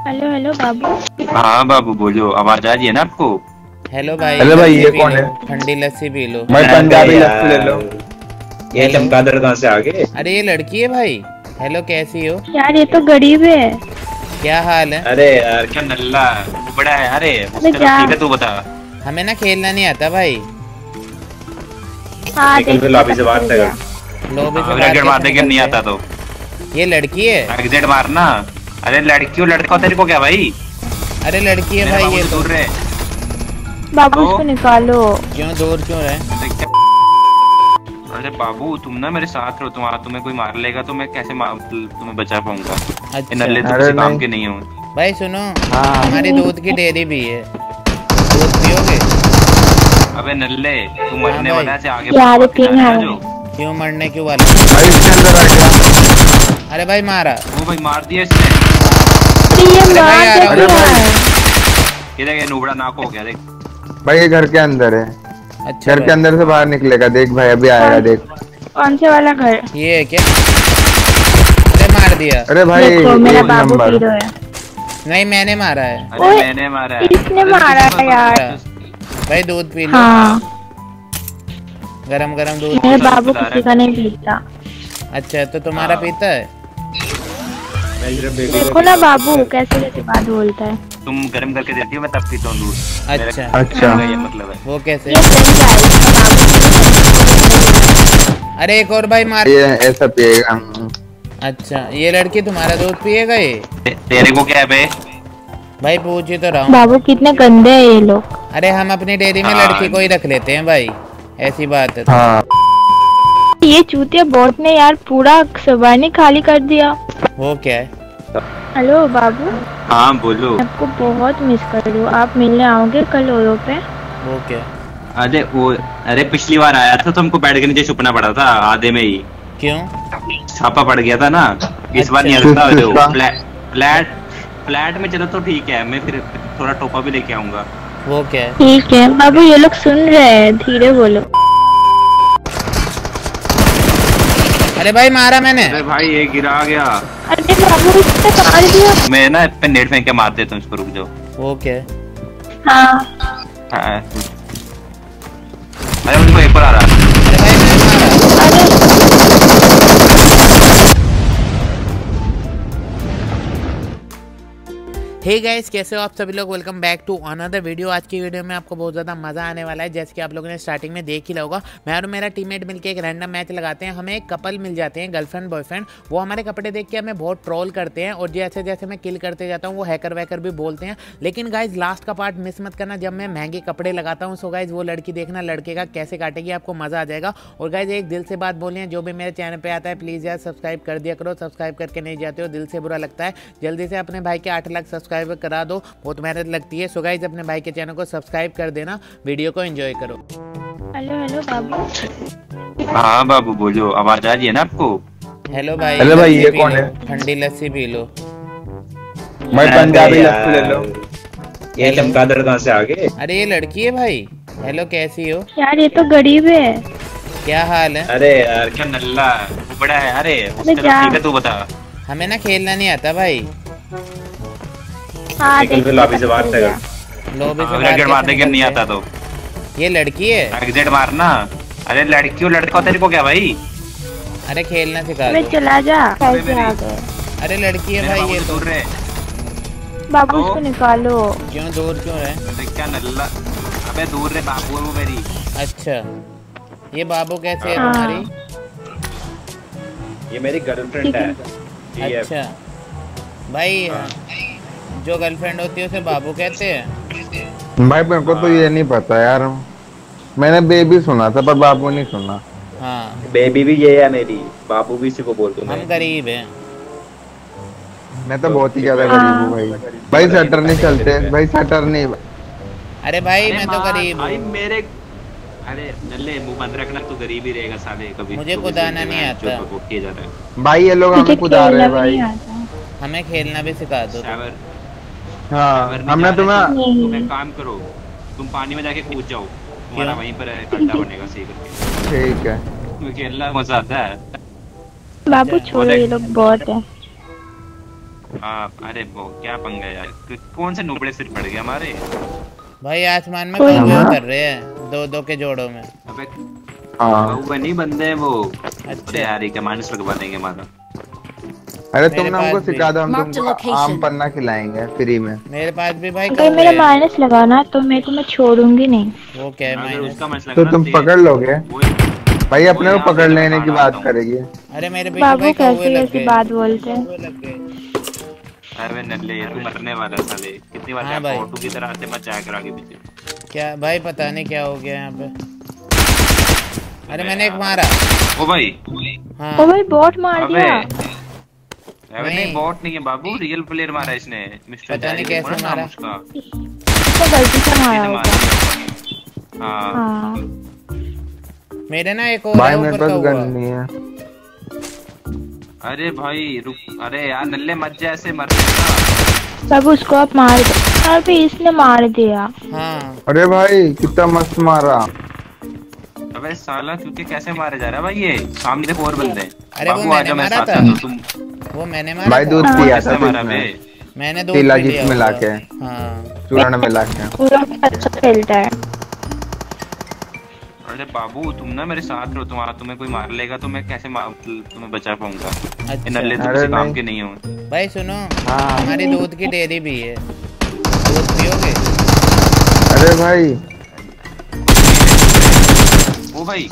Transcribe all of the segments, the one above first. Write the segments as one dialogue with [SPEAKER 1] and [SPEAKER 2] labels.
[SPEAKER 1] Hello hello बाबू।
[SPEAKER 2] हाँ बाबू बोलो, आवाज आ रही है ना आपको?
[SPEAKER 3] हेलो भाई।
[SPEAKER 4] हेलो भाई, ये
[SPEAKER 3] पी
[SPEAKER 4] कौन
[SPEAKER 3] लो,
[SPEAKER 4] है?
[SPEAKER 3] ठंडी लस्सी पी लो।
[SPEAKER 4] भाई पंजाबी लस्सी ले लो।
[SPEAKER 2] ये
[SPEAKER 3] हेलो।
[SPEAKER 2] चमगादड़ कहाँ से आ गए?
[SPEAKER 3] अरे ये लड़की है भाई। हेलो, कैसी हो?
[SPEAKER 1] यार ये तो गरीब है।
[SPEAKER 3] क्या हाल है?
[SPEAKER 2] अरे यार क्या नल्ला वो बड़ा है। अरे
[SPEAKER 1] अरे
[SPEAKER 2] चलो
[SPEAKER 1] क्या?
[SPEAKER 2] ठीक है, तू बता।
[SPEAKER 3] हमें ना खेलना नहीं आता भाई।
[SPEAKER 1] हाँ
[SPEAKER 2] निकल फिर
[SPEAKER 1] देखिए
[SPEAKER 2] लॉबी से
[SPEAKER 1] पता
[SPEAKER 2] बाहर
[SPEAKER 1] चल
[SPEAKER 2] से
[SPEAKER 1] गया।
[SPEAKER 3] लॉबी से
[SPEAKER 2] एग्जिट
[SPEAKER 3] बाहर
[SPEAKER 2] मारने
[SPEAKER 3] कैसे
[SPEAKER 2] के नहीं
[SPEAKER 3] निकलते
[SPEAKER 2] आता
[SPEAKER 3] हैं?
[SPEAKER 2] तो
[SPEAKER 3] ये लड़की है।
[SPEAKER 2] एग्जिट मारना। अरे लड़की हो लड़का हो, तेरे को क्या भाई?
[SPEAKER 3] अरे लड़की है
[SPEAKER 2] मेरे
[SPEAKER 3] भाई
[SPEAKER 2] बाबू
[SPEAKER 3] ये
[SPEAKER 2] से
[SPEAKER 3] तो।
[SPEAKER 2] दूर रहे।
[SPEAKER 1] बाबू
[SPEAKER 2] तो?
[SPEAKER 1] इसको निकालो।
[SPEAKER 3] क्यों दूर क्यों रहे?
[SPEAKER 2] अरे बाबू तुम ना मेरे साथ रहो, तुम्हें कोई मार लेगा तो मैं कैसे तुम्हें बचा पाऊंगा? ये
[SPEAKER 3] अच्छा
[SPEAKER 2] नल्ले तो
[SPEAKER 4] अरे
[SPEAKER 2] किसी काम
[SPEAKER 4] नहीं।
[SPEAKER 2] के नहीं हो।
[SPEAKER 3] भाई सुनो,
[SPEAKER 4] हाँ।
[SPEAKER 3] हमारी दूध की डेयरी भी है, दूध पियोगे?
[SPEAKER 2] अबे नल्ले तू मरने
[SPEAKER 3] भाई।
[SPEAKER 2] वाला है, से आगे
[SPEAKER 1] यार
[SPEAKER 2] बढ़ के
[SPEAKER 1] पिंग
[SPEAKER 2] जा
[SPEAKER 1] है।
[SPEAKER 2] रहा है जो।
[SPEAKER 3] क्यों मरने क्यों वाला?
[SPEAKER 4] भाई इसके अंदर आ गया।
[SPEAKER 3] अरे भाई मारा।
[SPEAKER 2] वो भाई मार दिया इसने।
[SPEAKER 1] अरे ये
[SPEAKER 3] अरे भाई,
[SPEAKER 1] मार
[SPEAKER 3] आ रहा
[SPEAKER 1] कैसे
[SPEAKER 3] हूँ।
[SPEAKER 1] रहा है?
[SPEAKER 2] ये देख, ये नुबड़ा नाक हो गया देख।
[SPEAKER 4] भाई ये घर के अंदर है।
[SPEAKER 3] अच्छा
[SPEAKER 4] घर के
[SPEAKER 3] भाई।
[SPEAKER 4] अंदर से बाहर निकलेगा, देख भाई अभी आएगा देख।
[SPEAKER 1] कौन से वाला घर?
[SPEAKER 3] ये है क्या? अरे मार दिया।
[SPEAKER 4] अरे भाई
[SPEAKER 1] देखो मेरा
[SPEAKER 4] एक
[SPEAKER 1] बाबू
[SPEAKER 4] नंबर।
[SPEAKER 1] पी रहा है।
[SPEAKER 3] नहीं मैंने मारा है।
[SPEAKER 2] अरे
[SPEAKER 1] ओए,
[SPEAKER 2] मैंने मारा है।
[SPEAKER 1] इसने
[SPEAKER 2] अरे
[SPEAKER 1] मारा
[SPEAKER 2] किसी को
[SPEAKER 1] है यार।
[SPEAKER 3] भाई दूध पी लो।
[SPEAKER 1] हाँ
[SPEAKER 3] गरम गरम दूध।
[SPEAKER 1] मेरे
[SPEAKER 2] सब
[SPEAKER 1] बाबू
[SPEAKER 2] बता रहा
[SPEAKER 1] किसी का नहीं पीता।
[SPEAKER 3] अच्छा तो तुम्हारा
[SPEAKER 2] हाँ।
[SPEAKER 3] पीता है?
[SPEAKER 2] मैं सिर्फ बेबी
[SPEAKER 1] देखो
[SPEAKER 2] को
[SPEAKER 1] ना
[SPEAKER 2] पीता हूँ।
[SPEAKER 1] बाबू कैसे कैसे बात बोलता है।
[SPEAKER 2] तुम गर्म करके देती हो, मैं तब पीता हूँ दूध। मेरा
[SPEAKER 3] अच्छा।
[SPEAKER 4] अच्छा।
[SPEAKER 2] कहने का ये मतलब है।
[SPEAKER 3] वो कैसे?
[SPEAKER 1] ये सही है इसका बाबू।
[SPEAKER 3] अरे एक और भाई मार।
[SPEAKER 4] ये ऐसा पिएगा।
[SPEAKER 3] अच्छा ये लड़की तुम्हारा दूध पिएगा ये?
[SPEAKER 2] तेरे को क्या है बे?
[SPEAKER 3] भाई पूछ ही तो रहा हूँ।
[SPEAKER 1] बाबू कितने गंदे हैं ये लोग।
[SPEAKER 3] अरे हम अपनी डेयरी में
[SPEAKER 2] हाँ।
[SPEAKER 3] लड़की को ही रख लेते हैं भाई, ऐसी बात है।
[SPEAKER 4] हाँ
[SPEAKER 1] ये चूतिया बॉट ने यार पूरा सबानी खाली कर दिया।
[SPEAKER 3] वो क्या है?
[SPEAKER 1] हेलो बाबू,
[SPEAKER 2] हाँ बोलो।
[SPEAKER 1] मैं आपको बहुत मिस कर रही हूँ। आप मिलने आओगे कल ओयो पे?
[SPEAKER 3] वो क्या?
[SPEAKER 2] अरे पिछली बार आया था तो हमको बैठ के नीचे छुपना पड़ा था आधे में ही।
[SPEAKER 3] क्यों?
[SPEAKER 2] छापा पड़ गया था ना। इस बार नहीं आ
[SPEAKER 4] अच्छा।
[SPEAKER 2] सकता जो
[SPEAKER 4] किसका?
[SPEAKER 2] फ्लैट में चलो तो ठीक है, मैं फिर थोड़ा टोपा भी लेके आऊंगा।
[SPEAKER 3] वो क्या है?
[SPEAKER 1] ठीक है बाबू, ये लोग सुन रहे हैं, धीरे बोलो।
[SPEAKER 3] अरे भाई मारा मैंने।
[SPEAKER 2] अरे भाई ये गिरा गया।
[SPEAKER 1] अरे बाबू इसने मार दिया।
[SPEAKER 2] मैं ना पे नेट फेंक के मार देता हूँ इसको, रुक जाओ।
[SPEAKER 3] वो क्या है?
[SPEAKER 1] हाँ
[SPEAKER 2] हाँ। अरे उनको एक और आ रहा है।
[SPEAKER 3] अरे भाई मैंने मारा।
[SPEAKER 1] अरे
[SPEAKER 3] हे गाइस, कैसे हो आप सभी लोग? Welcome back to another video. आज की वीडियो में आपको बहुत ज़्यादा मज़ा आने वाला है। जैसे कि आप लोगों ने स्टार्टिंग में देख ही होगा, मैं और मेरा टीममेट मिलकर एक रैंडम मैच लगाते हैं। हमें एक कपल मिल जाते हैं, गर्लफ्रेंड बॉयफ्रेंड। वो हमारे कपड़े देख के हमें बहुत ट्रोल करते हैं और जैसे जैसे मैं किल करते जाता हूँ वो हैकर वैकर भी बोलते हैं। लेकिन गाइज लास्ट का पार्ट मिस मत करना, जब मैं महंगे कपड़े लगाता हूँ। सो गाइज वो लड़की देखना लड़के का कैसे काटेगी, आपको मज़ा आ जाएगा। और गाइज एक दिल से बात बोलिए, जो भी मेरे चैनल पर आता है प्लीज़ यार सब्सक्राइब कर दिया करो। सब्सक्राइब करके नहीं जाते हो, दिल से बुरा लगता है। जल्दी से अपने भाई के 8 लाख सब्सक्राइबर करा दो, बहुत मेहनत लगती है। सो गाइस अपने भाई के चैनल को सब्सक्राइब कर देना, वीडियो को एंजॉय करो।
[SPEAKER 1] हेलो हेलो बाबू।
[SPEAKER 2] हाँ बाबू बोलो, आवाज आ रही है ना आपको?
[SPEAKER 3] हेलो भाई।
[SPEAKER 4] हेलो भाई,
[SPEAKER 3] लस्सी
[SPEAKER 4] ये
[SPEAKER 3] पी
[SPEAKER 4] कौन
[SPEAKER 3] लो,
[SPEAKER 4] है?
[SPEAKER 3] ठंडी लस्सी पी लो।
[SPEAKER 4] भाई पंजाबी लस्सी ले लो।
[SPEAKER 2] ये चमगादड़ कहाँ से आ गए?
[SPEAKER 3] अरे ये लड़की है भाई। हेलो कैसी हो?
[SPEAKER 1] यार ये तो गरीब है।
[SPEAKER 3] क्या हाल है?
[SPEAKER 2] अरे यार क्या नल्ला वो बड़ा है। अरे चलो
[SPEAKER 1] जा।
[SPEAKER 2] ठीक है, तू बता।
[SPEAKER 3] हमें ना खेलना नहीं आता भाई।
[SPEAKER 1] हाँ
[SPEAKER 2] निकल फिर
[SPEAKER 1] देखिए
[SPEAKER 2] लॉबी से
[SPEAKER 1] पता
[SPEAKER 2] बाहर
[SPEAKER 1] चल
[SPEAKER 2] से
[SPEAKER 1] गया।
[SPEAKER 3] लॉबी से
[SPEAKER 2] एग्जिट मारने के
[SPEAKER 3] कैसे
[SPEAKER 2] नहीं
[SPEAKER 3] निकलते
[SPEAKER 2] आता
[SPEAKER 3] हैं?
[SPEAKER 2] तो
[SPEAKER 3] ये लड़की है।
[SPEAKER 2] एग्जिट मारना। अरे लड़की हो लड़का हो, तेरे को क्या भाई?
[SPEAKER 3] अरे खेलना सिखा
[SPEAKER 1] मैं
[SPEAKER 3] दो।
[SPEAKER 1] चला जा। कैसे
[SPEAKER 2] मेरी-
[SPEAKER 1] आ गए?
[SPEAKER 3] अरे लड़की है
[SPEAKER 2] मेरे
[SPEAKER 3] भाई
[SPEAKER 2] बाबू
[SPEAKER 3] ये
[SPEAKER 2] से
[SPEAKER 3] तो।
[SPEAKER 2] दूर रहे।
[SPEAKER 1] बाबू
[SPEAKER 2] तो?
[SPEAKER 1] इसको निकालो।
[SPEAKER 3] क्यों दूर क्यों है?
[SPEAKER 2] अरे क्या नल्ला। अबे दूर रहे, बाबू है वो मेरी।
[SPEAKER 3] अच्छा ये बाबू कैसे है
[SPEAKER 1] हाँ।
[SPEAKER 3] तुम्हारी?
[SPEAKER 2] ये मेरी गर्लफ्रेंड है। ये
[SPEAKER 3] अच्छा भाई, जो गर्लफ्रेंड होती है उसे बाबू कहते हैं।
[SPEAKER 4] भाई मेरे को तो ये नहीं पता यार। मैंने बेबी सुना था पर बाबू नहीं सुना।
[SPEAKER 3] हाँ
[SPEAKER 2] बेबी भी ये है मेरी, बाबू भी इसी को बोल दूं
[SPEAKER 3] हम
[SPEAKER 2] मैं।
[SPEAKER 3] गरीब हैं।
[SPEAKER 4] मैं तो बहुत ही ज्यादा गरीब हूँ भाई। भाई शटर नहीं चलते भाई, शटर नहीं।
[SPEAKER 3] अरे भाई मैं तो गरीब
[SPEAKER 2] भाई
[SPEAKER 3] हूँ।
[SPEAKER 2] मेरे। अरे नल्ले मुंह बंद रखना, तू गरीब ही रहेगा साले कभी।
[SPEAKER 3] मुझे
[SPEAKER 2] तो
[SPEAKER 3] कुदाना
[SPEAKER 2] किसी
[SPEAKER 3] नहीं
[SPEAKER 2] में
[SPEAKER 3] आता।
[SPEAKER 2] जो किया जा रहा है।
[SPEAKER 4] भाई ये लोग
[SPEAKER 1] मुझे
[SPEAKER 4] हमें कुदा रहे
[SPEAKER 1] खेलना
[SPEAKER 4] हैं
[SPEAKER 1] भी
[SPEAKER 4] भाई।
[SPEAKER 1] नहीं आता।
[SPEAKER 3] हमें खेलना भी सिखा दो।
[SPEAKER 2] शावर
[SPEAKER 4] हाँ
[SPEAKER 2] नहीं
[SPEAKER 4] हमने
[SPEAKER 2] जाना
[SPEAKER 4] तुम्हें।
[SPEAKER 2] है, तुम एक काम करो, तुम पानी में जाके कूद जाओ, तुम्हारा
[SPEAKER 3] क्यों?
[SPEAKER 2] वहीं पर अड्डा बनेगा सही करके।
[SPEAKER 4] ठीक है।
[SPEAKER 2] क्योंकि अल्लाह मजा आता है।
[SPEAKER 1] बाबू छोड़ो, ये लोग बहुत है।
[SPEAKER 2] अरे वो क्या पंगा है यार, कौन से नुबड़े सिर पड़ गए हमारे
[SPEAKER 3] भाई। आसमान में कौन कर रहे हैं दो दो के जोड़ों में।
[SPEAKER 2] अबे
[SPEAKER 4] हाँ
[SPEAKER 2] वो नहीं बंदे हैं वो।
[SPEAKER 3] अच्छा
[SPEAKER 2] अरे यार ये क्या माइनस लगवा देंगे हमारा।
[SPEAKER 4] अरे
[SPEAKER 3] मेरे
[SPEAKER 4] तुमने हमको
[SPEAKER 3] पास भी।
[SPEAKER 4] सिखा दो, हम
[SPEAKER 5] Mark the
[SPEAKER 4] तुमको
[SPEAKER 5] location.
[SPEAKER 4] आम पन्ना खिलाएंगे फ्री में।
[SPEAKER 3] मेरे पास भी भाई
[SPEAKER 1] अगर मेरा माइनस लगाना तो मैं तुम्हें छोड़ूंगी नहीं।
[SPEAKER 3] वो क्या है
[SPEAKER 2] अगर
[SPEAKER 3] माइनस।
[SPEAKER 2] उसका माइनस
[SPEAKER 4] तो
[SPEAKER 2] लगना
[SPEAKER 4] तुम पकड़ लोगे भाई, अपने को
[SPEAKER 2] यहाँ
[SPEAKER 4] पकड़
[SPEAKER 2] पे मैं
[SPEAKER 4] लेने की
[SPEAKER 2] खाना
[SPEAKER 4] बात
[SPEAKER 2] खाता हूँ।
[SPEAKER 4] करेगी।
[SPEAKER 3] अरे मेरे पीछे
[SPEAKER 1] बाबू
[SPEAKER 3] भाई कौवे
[SPEAKER 1] कैसे
[SPEAKER 3] लग
[SPEAKER 1] कैसे
[SPEAKER 3] गए।
[SPEAKER 1] बात बोलते हैं।
[SPEAKER 2] अरे नल्ले तू मरने वाला साले, कितनी बार
[SPEAKER 3] हाँ भाई।
[SPEAKER 2] फोटो की तरह से मत जाया कर आगे पीछे।
[SPEAKER 3] क्या भाई पता नहीं क्या हो गया यहाँ पे। अरे मैंने एक मारा।
[SPEAKER 2] ओ भाई
[SPEAKER 3] हाँ
[SPEAKER 1] ओ भाई बॉट मार
[SPEAKER 2] अबे
[SPEAKER 1] दिया।
[SPEAKER 2] अबे नहीं बॉट नहीं है बाबू, रियल प्लेयर मारा इसने। मिस्टर
[SPEAKER 3] पता नहीं
[SPEAKER 2] जारी
[SPEAKER 3] कैसे
[SPEAKER 2] देखो ना नाम
[SPEAKER 3] मारा।
[SPEAKER 2] उसका।
[SPEAKER 1] तो गलती से मारा
[SPEAKER 2] इसने मार
[SPEAKER 1] होगा।
[SPEAKER 2] दिया। हाँ
[SPEAKER 1] हाँ
[SPEAKER 3] मेरे ना एक और
[SPEAKER 4] भाई
[SPEAKER 3] है
[SPEAKER 4] मेरे
[SPEAKER 3] ऊपर
[SPEAKER 4] पास
[SPEAKER 3] का
[SPEAKER 4] गन
[SPEAKER 3] हुआ।
[SPEAKER 4] नहीं है।
[SPEAKER 2] अरे भाई रुक, अरे यार नल्ले मत जा ऐसे मर ना।
[SPEAKER 1] सब उसको आप मार दो। और भी इसने मार दिया।
[SPEAKER 3] हाँ
[SPEAKER 4] अरे भाई कितना मस्त मारा।
[SPEAKER 2] अबे साला क्योंकि कैसे मारे जा रहा है भाई, ये सामने देखो और बंदे हैं।
[SPEAKER 3] अरे वो
[SPEAKER 2] बाबू
[SPEAKER 3] मैंने
[SPEAKER 2] आजा, मैं
[SPEAKER 3] मारा
[SPEAKER 2] साथ
[SPEAKER 3] था।
[SPEAKER 2] चलता हूँ, तुम
[SPEAKER 3] वो मैंने मारा
[SPEAKER 4] भाई
[SPEAKER 3] था।
[SPEAKER 4] दूध पिया था
[SPEAKER 2] कैसे मारा बे।
[SPEAKER 4] तुमने,
[SPEAKER 3] मैंने दूध
[SPEAKER 4] तिला
[SPEAKER 3] पी लिया
[SPEAKER 4] जिस मिला
[SPEAKER 3] होगा।
[SPEAKER 4] के
[SPEAKER 3] हाँ
[SPEAKER 4] चूर्ण मिला के।
[SPEAKER 1] पूरा अच्छा खेलता है।
[SPEAKER 2] अरे बाबू तुम ना मेरे साथ रहो, तुम्हें कोई मार लेगा तो मैं कैसे तुम्हें बचा पाऊंगा। ये
[SPEAKER 3] अच्छा
[SPEAKER 2] नल्ले तो
[SPEAKER 4] अरे
[SPEAKER 2] किसी काम
[SPEAKER 4] नहीं।
[SPEAKER 2] के नहीं हो।
[SPEAKER 3] भाई सुनो,
[SPEAKER 4] हाँ
[SPEAKER 3] हमारी दूध की डेयरी भी है, दूध पियोगे?
[SPEAKER 4] अरे भाई
[SPEAKER 2] ओ भाई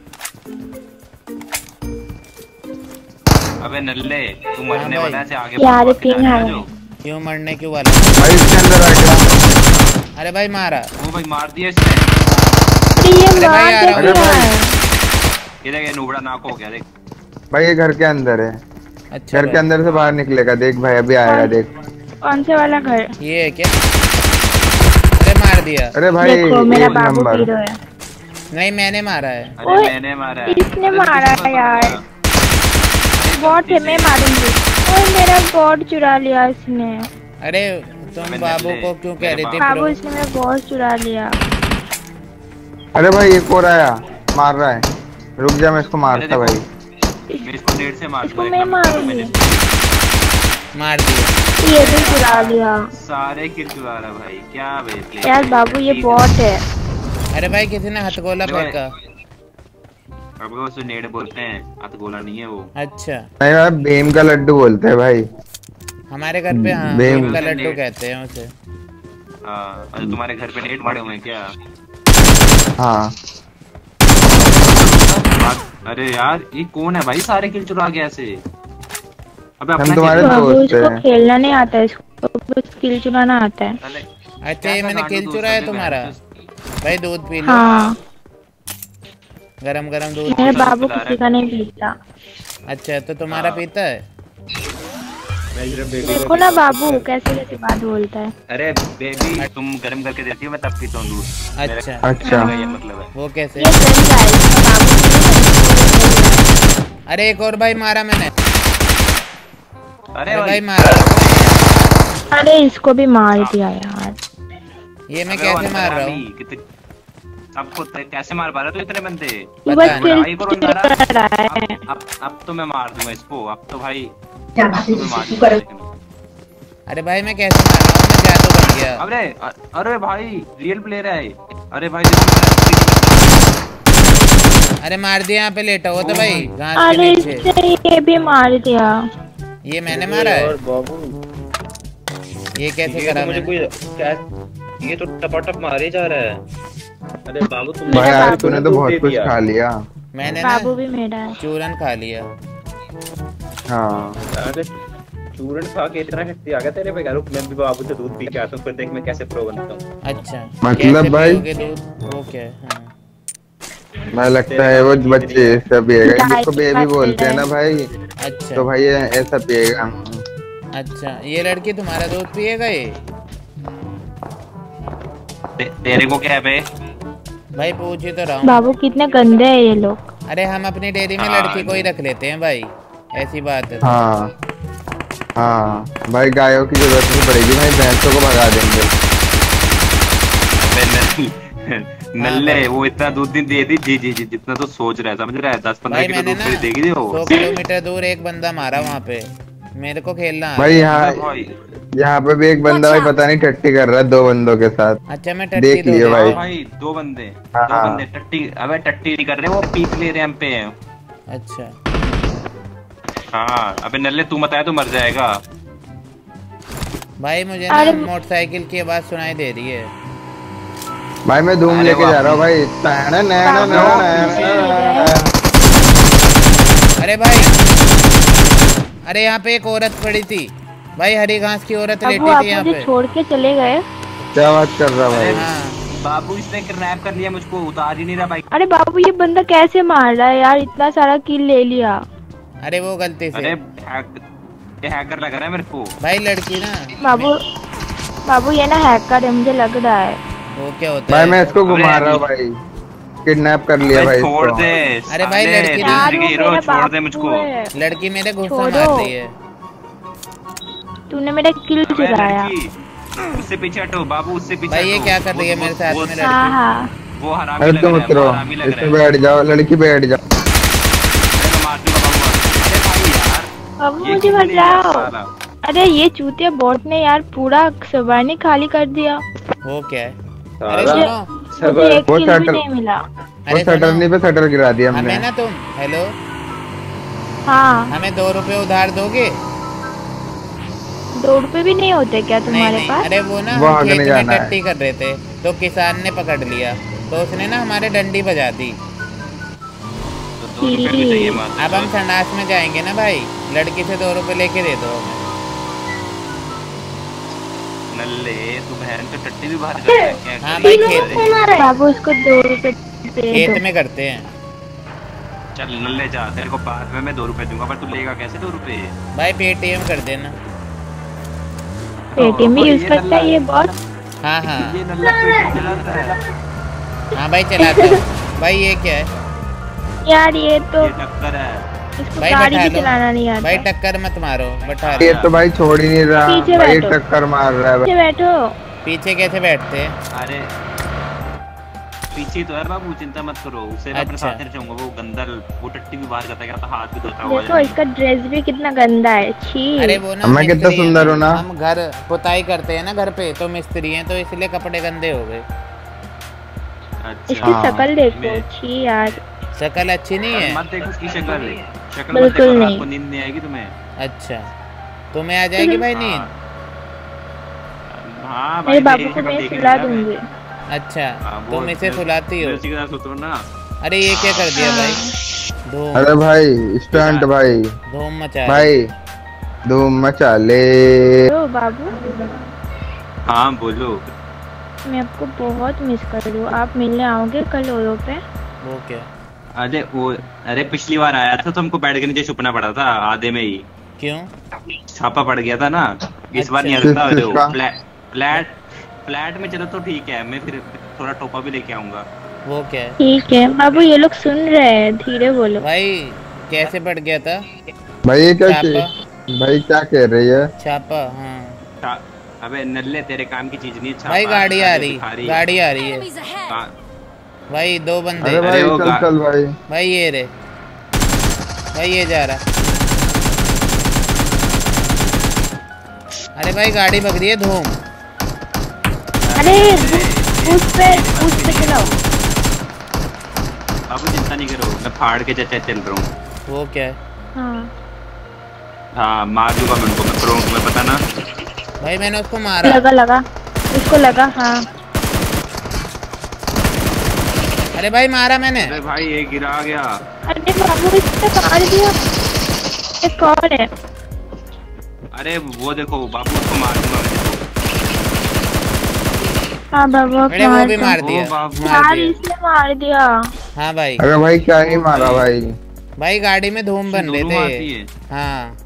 [SPEAKER 2] अबे नल्ले तू मरने
[SPEAKER 3] हाँ
[SPEAKER 2] वाला है, से आगे
[SPEAKER 1] यार,
[SPEAKER 2] भाग,
[SPEAKER 1] पिंग
[SPEAKER 2] आ
[SPEAKER 1] है।
[SPEAKER 2] जाओ।
[SPEAKER 3] क्यों मरने क्यों वाला?
[SPEAKER 4] भाई इसके अंदर आ गया।
[SPEAKER 3] अरे भाई मारा।
[SPEAKER 2] ओ भाई मार दिया इसने।
[SPEAKER 1] अरे ये
[SPEAKER 3] अरे भाई,
[SPEAKER 1] मार
[SPEAKER 3] आ रहा
[SPEAKER 1] दे
[SPEAKER 3] हूँ।
[SPEAKER 1] यार।
[SPEAKER 2] ये देख ये नुबड़ा नाक हो गया देख।
[SPEAKER 4] भाई ये घर के अंदर है,
[SPEAKER 3] अच्छा
[SPEAKER 4] घर के अंदर से बाहर निकलेगा। देख भाई अभी आएगा देख।
[SPEAKER 1] कौन से वाला घर?
[SPEAKER 3] ये है क्या? अरे मार दिया।
[SPEAKER 4] अरे भाई
[SPEAKER 1] देखो मेरा
[SPEAKER 4] एक
[SPEAKER 1] बाबू
[SPEAKER 4] नंबर।
[SPEAKER 1] हीरो है।
[SPEAKER 3] नहीं मैंने मारा है।
[SPEAKER 2] अरे
[SPEAKER 1] ओए,
[SPEAKER 2] मैंने मारा है।
[SPEAKER 1] इसने
[SPEAKER 2] अरे
[SPEAKER 1] मारा
[SPEAKER 2] किसने
[SPEAKER 1] है यार।
[SPEAKER 2] मारा?
[SPEAKER 1] बॉट है, मैं मारूंगी। और मेरा बॉट चुरा लिया इसने।
[SPEAKER 3] अरे तुम
[SPEAKER 2] अबे
[SPEAKER 3] बाबू
[SPEAKER 2] नल्ले,
[SPEAKER 3] को क्यों कह रही थी?
[SPEAKER 1] बाबू
[SPEAKER 3] प्रो?
[SPEAKER 1] इसने मेरा बॉट चुरा लिया।
[SPEAKER 4] अरे भाई एक और आया, मार रहा है। रुक जा, मैं इसको मारता भाई।
[SPEAKER 2] मैं इसको नेट से मार
[SPEAKER 1] इसको मैं मारूंगी।
[SPEAKER 3] मार दिया।
[SPEAKER 1] ये भी चुरा लिया।
[SPEAKER 2] सारे किल चुरा रहा भाई, क्या बेच
[SPEAKER 1] यार बाबू ये बॉट है।
[SPEAKER 3] अरे भाई किसी ने हथगोला फेंका।
[SPEAKER 2] अब वो उसे नेट बोलते हैं, हथगोला नहीं है वो।
[SPEAKER 3] अच्छा
[SPEAKER 4] नहीं भाई बेम का लड्डू बोलते हैं भाई।
[SPEAKER 3] हमारे घर पे हाँ
[SPEAKER 4] बेम।
[SPEAKER 3] बेम का लड्डू कहते हैं उसे।
[SPEAKER 2] अरे तुम्हारे घर पे नेट पड़े हुए हैं क्या?
[SPEAKER 4] हाँ
[SPEAKER 2] अरे यार ये कौन है भाई, सारे किल चुरा गया ऐसे। अबे
[SPEAKER 4] हम
[SPEAKER 2] अपना
[SPEAKER 4] तुम्हारे
[SPEAKER 2] खेल।
[SPEAKER 1] बाबू
[SPEAKER 4] दोस्त
[SPEAKER 1] इसको
[SPEAKER 4] हैं।
[SPEAKER 1] खेलना नहीं आता है, इसको बस किल चुराना आता है।
[SPEAKER 3] अच्छा ये मैंने किल चुराया तुम्हारा। भाई दूध पी लो।
[SPEAKER 1] हाँ
[SPEAKER 3] गरम गरम दूध।
[SPEAKER 1] मेरे बाबू किसी का नहीं पीता।
[SPEAKER 3] अच्छा तो तुम्हारा पीता है?
[SPEAKER 1] देखो ना बाबू कैसे कैसे बात बोलता है।
[SPEAKER 2] अरे बेबी तुम गर्म करके देती हो, मैं तब पीता हूँ दूध।
[SPEAKER 3] अच्छा
[SPEAKER 4] अच्छा।
[SPEAKER 2] मेरा ये मतलब है।
[SPEAKER 3] वो कैसे?
[SPEAKER 1] ये सही है, इसका बाबू
[SPEAKER 3] अरे एक और भाई मारा मैंने।
[SPEAKER 2] अरे
[SPEAKER 3] अरे भाई
[SPEAKER 2] भाई
[SPEAKER 3] मारा।
[SPEAKER 1] अरे इसको भी मार दिया यार।
[SPEAKER 3] ये मैं कैसे मार रहा हूँ?
[SPEAKER 2] सबको कैसे मार पा रहा तू इतने बंदे?
[SPEAKER 1] तू
[SPEAKER 3] पता
[SPEAKER 1] बस
[SPEAKER 3] नहीं।
[SPEAKER 1] किल
[SPEAKER 2] भाई को रोन मारा।
[SPEAKER 1] चुरा रहा है।
[SPEAKER 2] अब तो मैं मार दूंगा इसको, अब तो भाई अब तो मैं मार दूंगा।
[SPEAKER 3] अरे भाई मैं कैसे मार रहा हूँ? मैं जादू बन गया।
[SPEAKER 2] अरे भाई रियल प्लेयर है। अरे भाई
[SPEAKER 3] अरे मार दिया, यहाँ पे लेटा हुआ था भाई घास के
[SPEAKER 1] अरे
[SPEAKER 3] नीचे।
[SPEAKER 1] इसने ये भी मार दिया।
[SPEAKER 3] ये मैंने मारा है। ये कैसे करा
[SPEAKER 2] मुझे
[SPEAKER 3] मैंने?
[SPEAKER 2] कोई क्या, ये तो टपाटप मारे जा रहा है। अरे बाबू तुम
[SPEAKER 4] भाई
[SPEAKER 1] मेरा
[SPEAKER 4] यार
[SPEAKER 1] बाबू
[SPEAKER 4] तूने तो बहुत कुछ खा लिया।
[SPEAKER 3] मैंने ना
[SPEAKER 1] बाबू भी मेरा है।
[SPEAKER 3] चूरन खा लिया।
[SPEAKER 4] हाँ
[SPEAKER 2] चूरन खा के इतना शक्ति आ गया तेरे पे। रुक मैं भी बाबू से दूध पी के आता हूँ, फिर देख मैं कैसे प्रो बनता हूँ।
[SPEAKER 3] अच्छा
[SPEAKER 4] मतलब
[SPEAKER 3] कैसे
[SPEAKER 4] भाई?
[SPEAKER 3] पियोगे दूध? वो क्या है? हाँ।
[SPEAKER 4] मैं लगता है वो बच्चे ऐसा पिएगा, जिसको बेबी बोलते हैं ना भाई,
[SPEAKER 3] अच्छा
[SPEAKER 4] तो भाई ये ऐसा पिएगा।
[SPEAKER 3] अच्छा ये लड़की तुम्हारा दूध पिएगा ये?
[SPEAKER 2] तेरे को क्या है बे?
[SPEAKER 3] भाई पूछ ही तो रहा हूँ।
[SPEAKER 1] बाबू कितने गंदे हैं ये लोग।
[SPEAKER 3] अरे हम अपनी डेयरी में लड़की को ही रख लेते हैं भाई, ऐसी बात है।
[SPEAKER 4] हाँ हाँ भाई गायों की जरूरत नहीं पड़ेगी भाई, भैंसों को भगा देंगे।
[SPEAKER 2] नल्ले वो इतना दूध नहीं दे दी। जी जी जी जितना तो सोच रहा है, समझ रहा है। 10-15
[SPEAKER 3] भाई
[SPEAKER 2] किलो
[SPEAKER 3] मैंने
[SPEAKER 2] दूध
[SPEAKER 3] ना
[SPEAKER 2] फिर देगी वो।
[SPEAKER 3] 100 किलोमीटर दूर एक बंदा मारा वहाँ पे, मेरे को खेलना है
[SPEAKER 4] भाई यहाँ पे भी एक बंदा भाई पता नहीं टट्टी कर रहा है 2 बंदों के साथ।
[SPEAKER 3] अच्छा मैं टट्टी
[SPEAKER 4] देख लियो भाई।
[SPEAKER 2] भाई 2 बंदे
[SPEAKER 4] हाँ,
[SPEAKER 2] 2 बंदे टट्टी, अबे टट्टी नहीं कर रहे, वो पीक ले रहे हम पे हैं।
[SPEAKER 3] अच्छा
[SPEAKER 2] हाँ अबे नल्ले तू मत आया तो मर जाएगा।
[SPEAKER 3] भाई मुझे ना मोटरसाइकिल की आवाज सुनाई दे रही है।
[SPEAKER 4] भाई मैं धूम लेके जा रहा हूँ भाई।
[SPEAKER 3] अरे भाई, अरे यहाँ पे एक औरत पड़ी थी भाई, हरी घास की औरत लेटी थी यहाँ पे।
[SPEAKER 1] छोड़ के चले गए।
[SPEAKER 4] क्या बात कर रहा भाई?
[SPEAKER 3] हाँ
[SPEAKER 2] बाबू इसने किडनैप कर लिया मुझको, उतार ही नहीं रहा भाई।
[SPEAKER 1] अरे बाबू ये बंदा कैसे मार रहा है यार, इतना सारा किल ले लिया।
[SPEAKER 3] अरे वो गलती से।
[SPEAKER 2] अरे ये हैकर लग रहा है मेरे को
[SPEAKER 3] भाई, लड़की ना।
[SPEAKER 1] बाबू ये ना हैकर है, मुझे लग रहा है।
[SPEAKER 3] वो क्या होता
[SPEAKER 4] भाई
[SPEAKER 3] है?
[SPEAKER 4] मैं इसको घुमा रहा हूँ भाई, किडनैप कर लिया भाई।
[SPEAKER 2] छोड़ दे।
[SPEAKER 3] अरे भाई लड़की
[SPEAKER 2] हीरो छोड़ दे मुझको।
[SPEAKER 3] लड़की मेरे गुस्सा मार रही है।
[SPEAKER 1] तूने मेरा किल चुराया।
[SPEAKER 2] उससे पीछे हटो बाबू, उससे पीछे।
[SPEAKER 3] भाई ये क्या कर रही है मेरे साथ में?
[SPEAKER 1] हाँ हाँ
[SPEAKER 2] वो हरामी लग रहा है, वो हरामी लग रहा है।
[SPEAKER 4] बैठ जाओ लड़की, बैठ जाओ।
[SPEAKER 1] बाबू मुझे बचाओ। अरे ये चूतिया बॉट ने यार पूरा सवानी खाली कर दिया।
[SPEAKER 3] वो क्या है? अरे सुनो,
[SPEAKER 1] मुझे एक किल भी नहीं मिला।
[SPEAKER 3] अरे
[SPEAKER 4] शटरनी पे शटर गिरा दिया हमने।
[SPEAKER 3] हमें ना तुम, हेलो,
[SPEAKER 1] हाँ
[SPEAKER 3] हमें 2 रुपए उधार दोगे?
[SPEAKER 1] 2 रुपए भी नहीं होते क्या तुम्हारे
[SPEAKER 3] नहीं,
[SPEAKER 1] पास?
[SPEAKER 3] अरे वो ना
[SPEAKER 4] वो
[SPEAKER 3] हम खेत में
[SPEAKER 4] जाना है।
[SPEAKER 3] टट्टी कर रहे थे तो किसान ने पकड़ लिया, तो उसने ना हमारे डंडी बजा दी।
[SPEAKER 2] तो 2 रुपए भी चाहिए मात्र।
[SPEAKER 3] अब हम संडास में जाएंगे ना भाई, लड़की से 2 रुपए लेके दे दो हमें।
[SPEAKER 2] नल्ले तू बहन तो टट्टी भी बाहर करता है क्या?
[SPEAKER 3] हाँ भाई खेत,
[SPEAKER 1] बाबू इसको 2 रुपए दे
[SPEAKER 3] खेत
[SPEAKER 1] दो।
[SPEAKER 3] में करते हैं।
[SPEAKER 2] चल नल्ले जा, तेरे को बाद में मैं 2 रुपए दूंगा, पर तू लेगा कैसे 2 रुपए?
[SPEAKER 3] भाई पेटीएम कर देना।
[SPEAKER 1] पेटीएम भी यूज करता है ये बॉट?
[SPEAKER 3] हाँ हाँ
[SPEAKER 2] ये नल्ला पेटीएम चलाता है।
[SPEAKER 3] हाँ भाई चलाता हूँ। भाई ये क्या है?
[SPEAKER 1] यार ये तो
[SPEAKER 2] ये टक्कर है।
[SPEAKER 1] इसको
[SPEAKER 3] भाई
[SPEAKER 1] गाड़ी
[SPEAKER 3] बैठा
[SPEAKER 1] भी
[SPEAKER 3] लो।
[SPEAKER 1] चलाना नहीं आता।
[SPEAKER 3] भाई टक्कर मत मारो, बैठा
[SPEAKER 4] ये
[SPEAKER 3] लो।
[SPEAKER 4] तो भाई छोड़ ही नहीं रहा
[SPEAKER 1] पीछे
[SPEAKER 4] भाई,
[SPEAKER 1] बैठो।
[SPEAKER 4] टक्कर मार रहा है भाई।
[SPEAKER 1] पीछे बैठो।
[SPEAKER 3] पीछे कैसे बैठते हैं?
[SPEAKER 2] अरे पीछे तो है बाबू, चिंता मत करो, उसे मैं अपने
[SPEAKER 3] अच्छा।
[SPEAKER 2] साथ रहूंगा। वो गंदल, वो टट्टी भी बाहर करता है, क्या हाथ भी धोता हुआ
[SPEAKER 1] देखो इसका ड्रेस भी कितना गंदा है। छी।
[SPEAKER 3] अरे वो ना
[SPEAKER 4] मैं कितना
[SPEAKER 3] मिस्त्री हैं
[SPEAKER 4] सुंदर हूँ ना।
[SPEAKER 3] हम घर पुताई करते हैं ना घर पे, तो मिस्त्री हैं, तो इसलिए कपड़े गंदे हो गए।
[SPEAKER 1] इसकी
[SPEAKER 4] हाँ।
[SPEAKER 1] शक्ल देखो, छी यार।
[SPEAKER 3] शक्ल अच्छी नहीं है।
[SPEAKER 2] मत देखो उसकी शक्ल मत
[SPEAKER 1] बिल्कुल
[SPEAKER 2] देखो, रात
[SPEAKER 1] नहीं।
[SPEAKER 2] को नींद नहीं आएगी तुम्हें।
[SPEAKER 3] अच्छा, तुम्हें आ जाएगी भाई नींद?
[SPEAKER 2] हाँ
[SPEAKER 1] मेरे
[SPEAKER 2] भाई
[SPEAKER 1] बाबू
[SPEAKER 2] मेरी
[SPEAKER 1] को
[SPEAKER 2] शक्ल
[SPEAKER 1] मैं
[SPEAKER 2] देख
[SPEAKER 1] सुला
[SPEAKER 2] रही है
[SPEAKER 1] दूंगी।
[SPEAKER 3] अच्छा,
[SPEAKER 2] वो
[SPEAKER 3] तुम इसे सुलाती हो?
[SPEAKER 2] उसी के साथ सोचो ना।
[SPEAKER 3] अरे ये क्या कर दिया भाई? धूम,
[SPEAKER 4] अरे भाई स्टंट भाई,
[SPEAKER 3] धूम मचा
[SPEAKER 4] भाई धूम मचा ले।
[SPEAKER 1] तो बाबू
[SPEAKER 2] हाँ बोलो।
[SPEAKER 1] मैं आपको बहुत मिस कर रही हूँ। आप मिलने आओगे कल ओयो पे?
[SPEAKER 3] वो क्या?
[SPEAKER 2] अरे पिछली बार आया था तो हमको बेड के नीचे छुपना पड़ा था आधे में ही।
[SPEAKER 3] क्यों?
[SPEAKER 2] छापा पड़ गया था ना। इस बार नहीं
[SPEAKER 4] अच्छा।
[SPEAKER 2] आता। फ्लैट में चलो तो ठीक है, मैं फिर थोड़ा टोपा भी लेके आऊंगा।
[SPEAKER 3] वो क्या है?
[SPEAKER 1] ठीक है बाबू, ये लोग सुन रहे हैं, धीरे बोलो।
[SPEAKER 3] भाई कैसे बढ़ गया था?
[SPEAKER 4] भाई ये क्या
[SPEAKER 3] छापा?
[SPEAKER 4] भाई क्या कह रही है?
[SPEAKER 3] छापा, हाँ।
[SPEAKER 2] अबे नल्ले तेरे काम की चीज नहीं है।
[SPEAKER 3] भाई गाड़ी आ रही, गाड़ी आ रही है
[SPEAKER 2] हाँ,
[SPEAKER 3] भाई। 2 बंदे।
[SPEAKER 4] अरे भाई
[SPEAKER 2] वो
[SPEAKER 4] चल चल भाई।
[SPEAKER 3] भाई ये रे, भाई ये जा रहा। अरे भाई गाड़ी भग रही है, धूम।
[SPEAKER 1] अरे उस पे चलाओ।
[SPEAKER 2] बाबू चिंता नहीं करो, मैं फाड़ के चचा चल रहा हूँ।
[SPEAKER 3] वो क्या है?
[SPEAKER 1] हाँ
[SPEAKER 2] हाँ मार दूंगा मैं उनको, मैं प्रो, तुम्हें पता ना।
[SPEAKER 3] भाई मैंने उसको मारा।
[SPEAKER 1] लगा उसको लगा। हाँ
[SPEAKER 3] अरे भाई मारा मैंने।
[SPEAKER 2] अरे भाई ये गिरा गया।
[SPEAKER 1] अरे बाबू इसने मार दिया। ये कौन है?
[SPEAKER 2] अरे वो देखो बाबू, उसको मार दूंगा मैं।
[SPEAKER 1] हाँ बाबू आप
[SPEAKER 3] अरे वो भी मार
[SPEAKER 2] ओ
[SPEAKER 3] दिया,
[SPEAKER 2] बाबू।
[SPEAKER 3] मार
[SPEAKER 1] यार
[SPEAKER 3] दिया।
[SPEAKER 1] इसने मार दिया।
[SPEAKER 3] हाँ भाई।
[SPEAKER 4] अरे भाई क्या ही मारा भाई।
[SPEAKER 3] भाई गाड़ी में धूम बन रहे
[SPEAKER 2] दोनों आती
[SPEAKER 3] थे।
[SPEAKER 2] है।
[SPEAKER 3] हाँ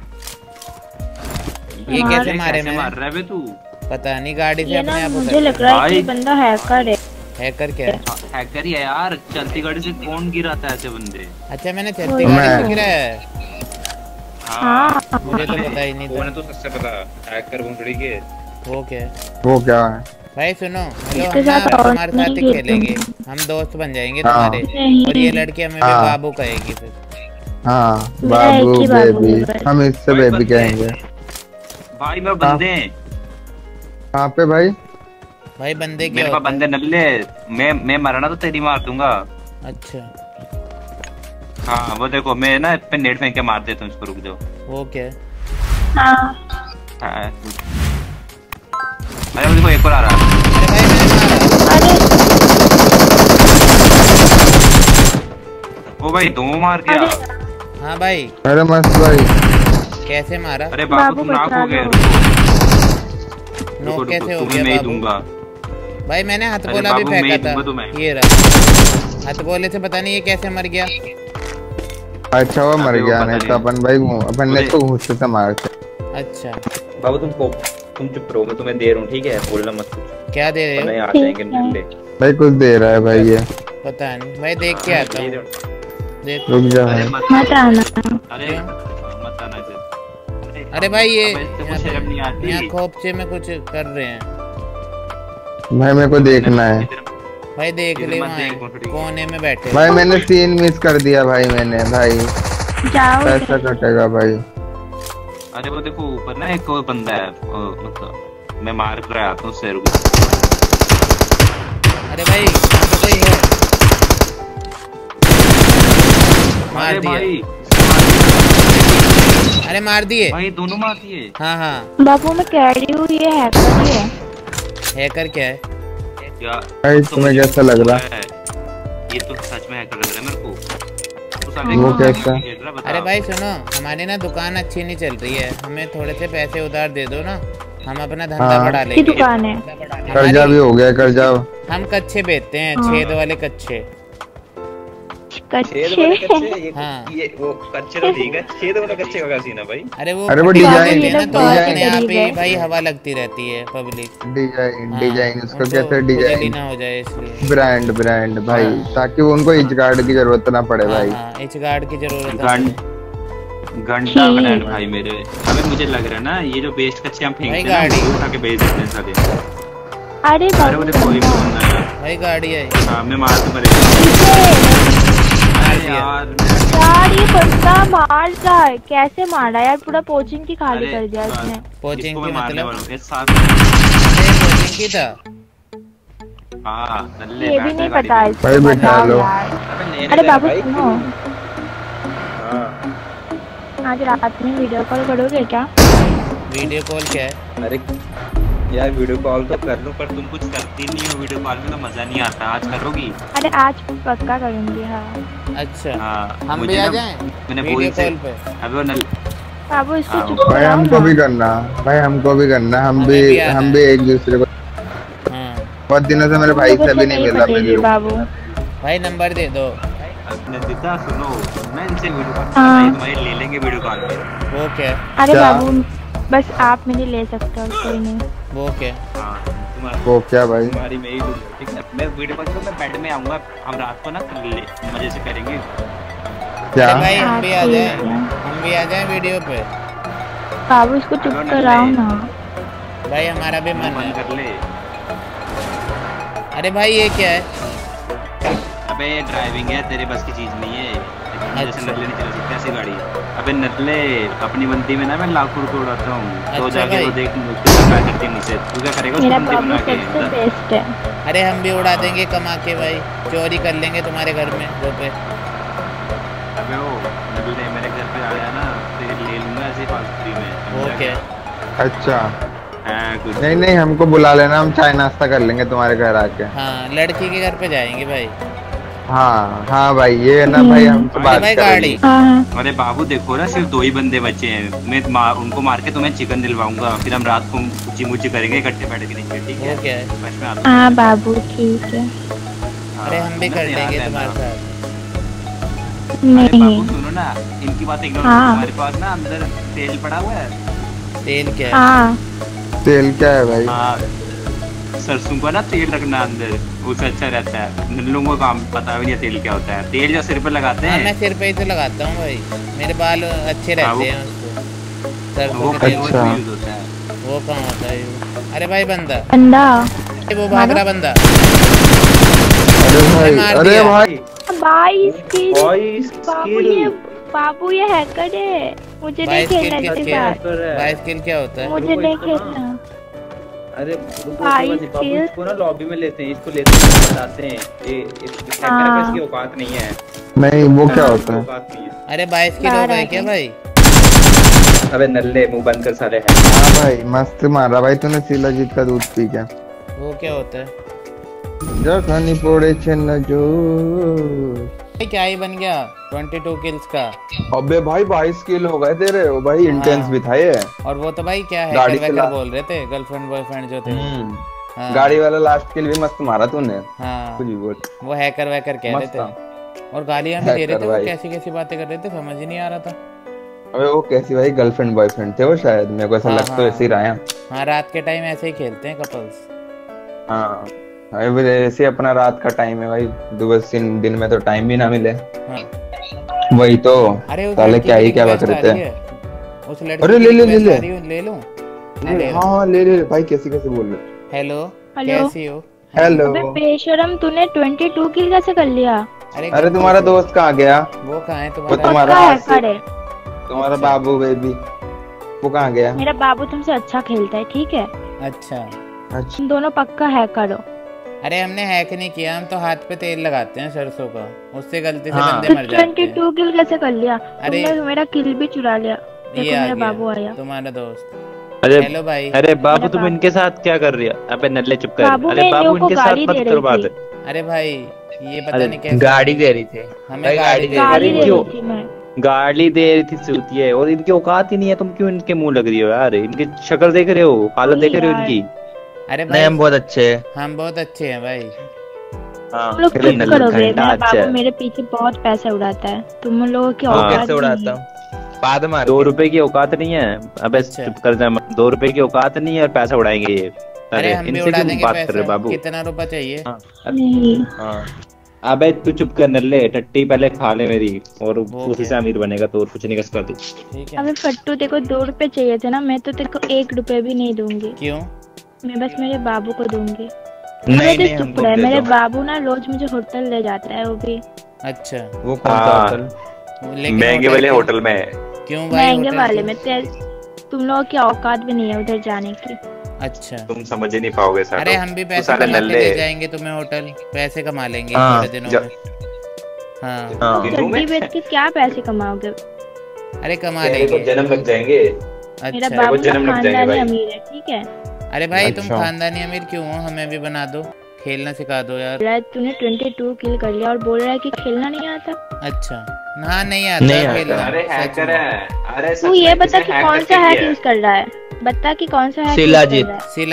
[SPEAKER 3] ये
[SPEAKER 1] मार-
[SPEAKER 3] कैसे मारे
[SPEAKER 2] कैसे मार
[SPEAKER 3] मैंने?
[SPEAKER 2] रहा है बे तू?
[SPEAKER 3] पता नहीं, गाड़ी से
[SPEAKER 1] ये
[SPEAKER 3] अपने
[SPEAKER 1] ना
[SPEAKER 3] आप
[SPEAKER 1] मुझे
[SPEAKER 3] उतर
[SPEAKER 1] लग रहा है कि
[SPEAKER 2] भाई।
[SPEAKER 1] बंदा हैकर है।
[SPEAKER 3] हैकर क्या है?
[SPEAKER 2] हैकर ही है यार, चलती गाड़ी से कौन गिराता है ऐसे बंदे?
[SPEAKER 3] अच्छा मैंने चलती
[SPEAKER 1] मैं-
[SPEAKER 3] गाड़ी से गिरा है,
[SPEAKER 1] हाँ
[SPEAKER 3] मुझे तो पता ही नहीं
[SPEAKER 2] वो
[SPEAKER 3] था।
[SPEAKER 2] तो सबसे पता हैकर भूंगड़ी के।
[SPEAKER 3] वो क्या है?
[SPEAKER 4] वो क्या है?
[SPEAKER 3] भाई सुनो, हेलो,
[SPEAKER 1] इसके
[SPEAKER 3] हम ना
[SPEAKER 1] साथ और
[SPEAKER 3] तुम्हारे साथ ही
[SPEAKER 1] नहीं
[SPEAKER 3] खेलेंगे, हम दोस्त बन जाएंगे
[SPEAKER 4] हाँ।
[SPEAKER 3] तुम्हारे।
[SPEAKER 1] नहीं।
[SPEAKER 3] और ये लड़की हमें भी
[SPEAKER 4] हाँ।
[SPEAKER 3] बाबू कहेगी फिर।
[SPEAKER 4] हाँ बाबू बेबी, हम इससे बेबी कहेंगे।
[SPEAKER 2] भाई मैं बंदे हैं।
[SPEAKER 4] कहाँ पे भाई?
[SPEAKER 3] भाई बंदे क्या
[SPEAKER 2] मेरे पास बंदे नल्ले। मैं मरना तो तेरी मार दूंगा।
[SPEAKER 3] अच्छा
[SPEAKER 2] हाँ वो देखो, मैं ना पे नेट फेंक के मार देता हूँ इसको, रुक जाओ।
[SPEAKER 3] वो क्या?
[SPEAKER 1] हाँ
[SPEAKER 2] अरे वो देखो एक और आ रहा है।
[SPEAKER 3] अरे भाई
[SPEAKER 2] ओ भाई दो मार गया।
[SPEAKER 3] हाँ भाई।
[SPEAKER 4] अरे मस्त भाई,
[SPEAKER 3] कैसे मारा?
[SPEAKER 2] अरे बाबू तुम नाक हो गए।
[SPEAKER 3] नो कैसे हो
[SPEAKER 2] मैं
[SPEAKER 3] गया
[SPEAKER 2] ही दूंगा
[SPEAKER 3] भाई? मैंने हथगोला भी फेंका था। ये रहा हथगोले से, पता नहीं ये कैसे मर गया।
[SPEAKER 4] अच्छा वो मर गया, नहीं तो अपन भाई अपन ने इसको घूस से मारते।
[SPEAKER 3] अच्छा
[SPEAKER 2] बाबू तुम चुप रहो, मैं तुम्हें दे रहा हूँ, ठीक है? बोलना मत कुछ।
[SPEAKER 3] क्या दे रहे हो?
[SPEAKER 2] नहीं आ जाएंगे नल्ले।
[SPEAKER 4] भाई कुछ दे रहा है भाई ये,
[SPEAKER 3] पता नहीं भाई, देख के आता हूँ।
[SPEAKER 4] रुक जा भाई।
[SPEAKER 1] मत आना।
[SPEAKER 2] अरे मत आना इधर।
[SPEAKER 3] अरे भाई ये
[SPEAKER 2] शर्म नहीं आती?
[SPEAKER 3] यहाँ खोपचे में कुछ कर रहे हैं
[SPEAKER 4] भाई, मेरे को देखना है
[SPEAKER 3] भाई। देख ले वहाँ कोने में बैठे।
[SPEAKER 4] भाई, मैंने सीन मिस कर दिया भाई, मैंने भाई
[SPEAKER 1] जाओ
[SPEAKER 4] पैसा कटेगा भाई।
[SPEAKER 2] अरे वो देखो ऊपर ना एक और बंदा है, मतलब मैं मार कर आता हूँ उससे। रुक।
[SPEAKER 3] अरे भाई यहाँ पे कोई है। मार दिए। अरे मार दिए
[SPEAKER 2] भाई, दोनों मार दिए।
[SPEAKER 3] हाँ हाँ
[SPEAKER 1] बाबू मैं कह रही हूँ ये हैकर ही है।
[SPEAKER 3] हैकर क्या है?
[SPEAKER 4] भाई तुम्हें कैसा लग रहा है?
[SPEAKER 2] ये तो सच में हैकर लग रहा है मेरे को।
[SPEAKER 4] वो कैसा?
[SPEAKER 3] अरे भाई सुनो, हमारी ना दुकान अच्छी नहीं चल रही है, हमें थोड़े से पैसे उधार दे दो ना, हम अपना धंधा बढ़ा लेंगे।
[SPEAKER 1] दुकान है?
[SPEAKER 4] कर्जा भी हो गया, कर्जा।
[SPEAKER 3] हम कच्चे बेचते हैं, छेद वाले कच्चे।
[SPEAKER 1] कच्चे?
[SPEAKER 3] हाँ
[SPEAKER 2] ये वो कच्चे तो ठीक है, छेद वाले कच्चे का क्या सीन है भाई?
[SPEAKER 3] अरे वो
[SPEAKER 4] डिजाइन
[SPEAKER 3] देते हैं ना, तो
[SPEAKER 1] डिजाइन
[SPEAKER 3] अपने आप ही
[SPEAKER 1] है।
[SPEAKER 3] भाई हवा लगती रहती है पब्लिक।
[SPEAKER 4] डिजाइन उसको
[SPEAKER 3] उनको
[SPEAKER 4] कहते हैं, डिजाइन
[SPEAKER 3] ना हो जाए इसलिए।
[SPEAKER 4] ब्रांड भाई, ताकि उनको इच गार्ड की जरूरत ना पड़े भाई।
[SPEAKER 3] इच गार्ड की जरूरत है।
[SPEAKER 2] घंटा ब्रांड भाई मेरे। अबे मुझे लग रहा है ना ये जो वेस्ट कच्चे हम फेंकते हैं ना, वो उठा के बेच देते हैं सारे।
[SPEAKER 1] अरे
[SPEAKER 2] अरे वो देखो कोई बंदा है
[SPEAKER 3] भाई, गाड़ी है।
[SPEAKER 2] हाँ मैं मार तो मरेगा यार।
[SPEAKER 1] यार ये बंदा मार रहा है, कैसे मारा यार? पूरा कोचिंग की खाली कर दिया इसने।
[SPEAKER 3] कोचिंग की मतलब? कोचिंग की था।
[SPEAKER 2] हाँ
[SPEAKER 1] ये भी नहीं पता है
[SPEAKER 4] भाई, बैठा लो।
[SPEAKER 1] अरे बाबू सुनो, आज रात में वीडियो कॉल करोगे क्या?
[SPEAKER 3] वीडियो कॉल क्या है?
[SPEAKER 2] अरे यार वीडियो कॉल तो कर लो, पर तुम कुछ करती नहीं हो वीडियो कॉल में, तो मजा नहीं आता। आज करोगी?
[SPEAKER 1] अरे आज पक्का करूंगी। हाँ
[SPEAKER 3] अच्छा
[SPEAKER 2] हाँ,
[SPEAKER 3] हम भी आ जाएं
[SPEAKER 2] मैंने
[SPEAKER 3] वीडियो कॉल पे?
[SPEAKER 2] अबे वो
[SPEAKER 1] बाबू इसको चुप
[SPEAKER 4] भाई
[SPEAKER 1] कराओ
[SPEAKER 4] हमको
[SPEAKER 1] ना।
[SPEAKER 4] भी करना भाई, हमको भी करना। हम भी एक दूसरे को। बहुत दिनों से मेरे भाई से भी नहीं मिला मेरे
[SPEAKER 1] बाबू।
[SPEAKER 3] भाई नंबर दे दो।
[SPEAKER 2] नंदिता सुनो, मैं इनसे वीडियो कॉल तुम्हारी ले लेंगे वीडियो कॉल पे।
[SPEAKER 3] वो क्या?
[SPEAKER 1] अरे बाबू बस आप मेरी ले सकते हो, कोई नहीं।
[SPEAKER 3] वो क्या?
[SPEAKER 4] वो क्या भाई?
[SPEAKER 2] तुम्हारी मैं ही दूंगा, ठीक है? मैं वीडियो कॉल पे मैं बेड में आऊंगा, हम रात को ना मजे से करेंगे।
[SPEAKER 4] क्या
[SPEAKER 3] भाई हम भी आ जाएं वीडियो पे।
[SPEAKER 1] बाबू इसको चुप कराओ ना।
[SPEAKER 3] भाई हमारा भी मन है।
[SPEAKER 2] कर ले।
[SPEAKER 3] अरे भाई ये क्या है?
[SPEAKER 2] अबे ड्राइविंग है, तेरे बस की चीज नहीं है। जैसे नल्ले नहीं चला सकते ऐसी गाड़ी। अबे नल्ले अपनी बंदी में ना मैं लाखों रुपए उड़ाता हूँ। तो जाके वो देख क्या करती है मुझसे, तू क्या करेगा?
[SPEAKER 1] मेरा बाबू सबसे बेस्ट है।
[SPEAKER 3] अरे हम भी उड़ा देंगे कमा के भाई, चोरी कर लेंगे तुम्हारे घर में वो पे।
[SPEAKER 2] अबे वो नल्ले मेरे घर पे आया ना, तेरे ले लूंगा ऐसे फालतू में।
[SPEAKER 3] ओके
[SPEAKER 4] अच्छा
[SPEAKER 2] कुछ
[SPEAKER 4] नहीं हमको बुला लेना, हम चाय नाश्ता कर लेंगे तुम्हारे घर आके।
[SPEAKER 3] हाँ लड़की के घर पे जाएंगे भाई।
[SPEAKER 4] हाँ भाई, ये है ना भाई, हम तो बात
[SPEAKER 3] गाड़ी।
[SPEAKER 2] अरे बाबू देखो ना, सिर्फ 2 ही बंदे बचे हैं। मैं उनको मार के तुम्हें चिकन दिलवाऊंगा, फिर हम रात को ऊंची मुची करेंगे इकट्ठे बैठ के नीचे, ठीक है?
[SPEAKER 3] क्या है?
[SPEAKER 1] हाँ बाबू ठीक है।
[SPEAKER 3] अरे हम भी कर लेंगे तुम्हारे साथ।
[SPEAKER 2] अरे बाबू सुनो ना, इनकी बात इग्नोर करो। हमारे पास ना अंदर तेल पड़ा हुआ है।
[SPEAKER 3] तेल क्या है?
[SPEAKER 1] हाँ
[SPEAKER 4] तेल क्या है भाई?
[SPEAKER 2] हाँ सरसों का ना तेल रखना अंदर, उससे अच्छा रहता है। नल्लों को काम पता भी नहीं तेल क्या होता है। तेल जो सिर पे लगाते हैं।
[SPEAKER 3] मैं सिर पे ही तो लगाता हूँ भाई, मेरे बाल अच्छे रहते हैं उसको।
[SPEAKER 2] वो
[SPEAKER 4] अच्छा
[SPEAKER 3] वो कहाँ होता है? अरे भाई बंदा वो भाग रहा बंदा।
[SPEAKER 4] अरे भाई
[SPEAKER 1] भाई इसकी बाबू ये हैकर है, मुझे नहीं खेलना इसके साथ।
[SPEAKER 3] 22 किल क्या होता है?
[SPEAKER 1] मुझे नहीं खेलना।
[SPEAKER 5] अरे बाबू इसको ना लॉबी में लेते हैं, इसको लेते हैं, बताते हैं ये इसकी औकात नहीं है।
[SPEAKER 4] नहीं वो क्या होता है?
[SPEAKER 3] अरे 22 किल हो गए क्या भाई?
[SPEAKER 5] अबे नल्ले मुंह बंद कर साले।
[SPEAKER 4] हाँ भाई मस्त मारा भाई तूने शिलाजीत का दूध पी क्या?
[SPEAKER 3] वो क्या होता है?
[SPEAKER 4] जखनी पोड़े छन जो
[SPEAKER 3] क्या ही बन गया 22 किल्स का।
[SPEAKER 4] अबे भाई 22 किल हो गए तेरे। ओ भाई इंटेंस भी था ये। और
[SPEAKER 3] वो तो भाई क्या है वैकर बोल रहे थे, गर्लफ्रेंड बॉयफ्रेंड जो थे।
[SPEAKER 4] हाँ। गाड़ी वाला लास्ट किल भी मस्त मारा तूने।
[SPEAKER 3] हाँ
[SPEAKER 4] कुछ भी बोल।
[SPEAKER 3] वो हैकर वैकर कह रहे थे और गालियां भी दे रहे थे। वो कैसी कैसी बातें कर रहे थे समझ ही नहीं आ रहा था।
[SPEAKER 4] अबे वो कैसी भाई गर्लफ्रेंड बॉयफ्रेंड थे वो शायद, मेरे को ऐसा लगता है ऐसे ही रहा है।
[SPEAKER 3] हाँ रात के टाइम ऐसे ही खेलते हैं कपल्स।
[SPEAKER 4] हाँ ऐसे अपना रात का टाइम है भाई, दिन में तो टाइम भी ना मिले। हाँ। वही तो साले क्या ही क्या बात करते हैं। अरे ले लो हाँ ले भाई। कैसे कैसे बोल रहे?
[SPEAKER 3] हेलो कैसी हो?
[SPEAKER 4] हेलो
[SPEAKER 1] बेशरम तूने 22 किल कैसे कर लिया?
[SPEAKER 4] अरे तुम्हारा दोस्त कहाँ गया?
[SPEAKER 3] वो कहाँ है
[SPEAKER 4] तुम्हारा बाबू बेबी वो कहाँ गया?
[SPEAKER 1] मेरा बाबू तुमसे अच्छा खेलता है ठीक है।
[SPEAKER 3] अच्छा
[SPEAKER 1] तुम दोनों पक्का हैकर हो।
[SPEAKER 3] अरे हमने हैक नहीं किया, हम तो हाथ पे तेल लगाते हैं सरसों का, उससे गलती से बंदे मर जाते हैं।
[SPEAKER 1] 22 किल कैसे कर लिया? तुमने मेरा किल भी चुरा लिया।
[SPEAKER 3] ये
[SPEAKER 1] मेरा बाबू आया
[SPEAKER 3] तुम्हारा दोस्त।
[SPEAKER 5] अरे
[SPEAKER 3] हेलो भाई।
[SPEAKER 5] अरे बाबू तुम इनके साथ क्या कर रही है? अबे नल्ले चुप कर। अरे बाबू इनके साथ मत करो बात।
[SPEAKER 3] अरे भाई ये पता नहीं कैसे
[SPEAKER 5] गाड़ी दे रही थी
[SPEAKER 3] हमें। गाड़ी
[SPEAKER 5] दे रही थी सूती है और इनकी औकात ही नहीं है। तुम क्यों इनके मुंह लग रही हो यार? इनकी शक्ल देख रहे हो, हालत देख रहे हो इनकी।
[SPEAKER 3] अरे भाई
[SPEAKER 5] हम बहुत अच्छे हैं।
[SPEAKER 3] हम बहुत अच्छे हैं भाई।
[SPEAKER 1] तुम लोग चुप करोगे? मेरा बाबू मेरे पीछे बहुत पैसा उड़ाता है। तुम लोगों की औकात
[SPEAKER 5] कैसे उड़ाता हूँ? 2 रुपए की औकात नहीं है। अबे चुप कर जा। 2 रुपए की औकात नहीं है और पैसा उड़ाएंगे ये।
[SPEAKER 3] अरे हम भी उड़ा देंगे
[SPEAKER 5] बात
[SPEAKER 3] पैसा।
[SPEAKER 5] कर रहे बाबू?
[SPEAKER 3] कितना रुपया चाहिए?
[SPEAKER 5] अबे तू चुप कर नल्ले। टट्टी पहले खा ले मेरी और उसी से अमीर बनेगा तो और कुछ नहीं कर सकता तू।
[SPEAKER 1] अबे फट्टू देखो 2 रुपए चाहिए थे ना, मैं तो तेरे को 1 रुपए भी नहीं दूंगी।
[SPEAKER 3] क्यों?
[SPEAKER 1] मैं बस मेरे बाबू को दूंगी।
[SPEAKER 5] नहीं
[SPEAKER 1] चुप रहे। मेरे बाबू ना रोज मुझे होटल ले जाता है वो भी।
[SPEAKER 3] अच्छा
[SPEAKER 5] वो कौन सा होटल? महंगे वाले होटल में।
[SPEAKER 3] क्यों भाई?
[SPEAKER 1] महंगे वाले में तुम लोगों की औकात भी नहीं है उधर जाने की।
[SPEAKER 3] अच्छा
[SPEAKER 5] तुम समझ ही नहीं पाओगे सर।
[SPEAKER 3] अरे हम भी पैसे कमा के ले जाएंगे तुम्हें होटल, पैसे कमा लेंगे थोड़े दिनों में। हाँ
[SPEAKER 1] गड्डी बेच के क्या पैसे कमाओगे?
[SPEAKER 3] अरे कमा लेंगे।
[SPEAKER 5] जन्म लग जाएंगे।
[SPEAKER 1] मेरा बाबू खानदानी अमीर है ठीक है।
[SPEAKER 3] अरे भाई तुम खानदानी अमीर क्यों हो? हमें भी बना दो, खेलना सिखा दो यार।
[SPEAKER 1] तूने 22 किल कर लिया और बोल रहा है कि खेलना नहीं आता।
[SPEAKER 3] अच्छा हाँ नहीं आता खेलना।
[SPEAKER 5] अरे हैकर है। अरे
[SPEAKER 1] तू ये बता कि कौन सा हैक यूज कर रहा है? बता कि कौन सा हैक?
[SPEAKER 3] शिलाजीत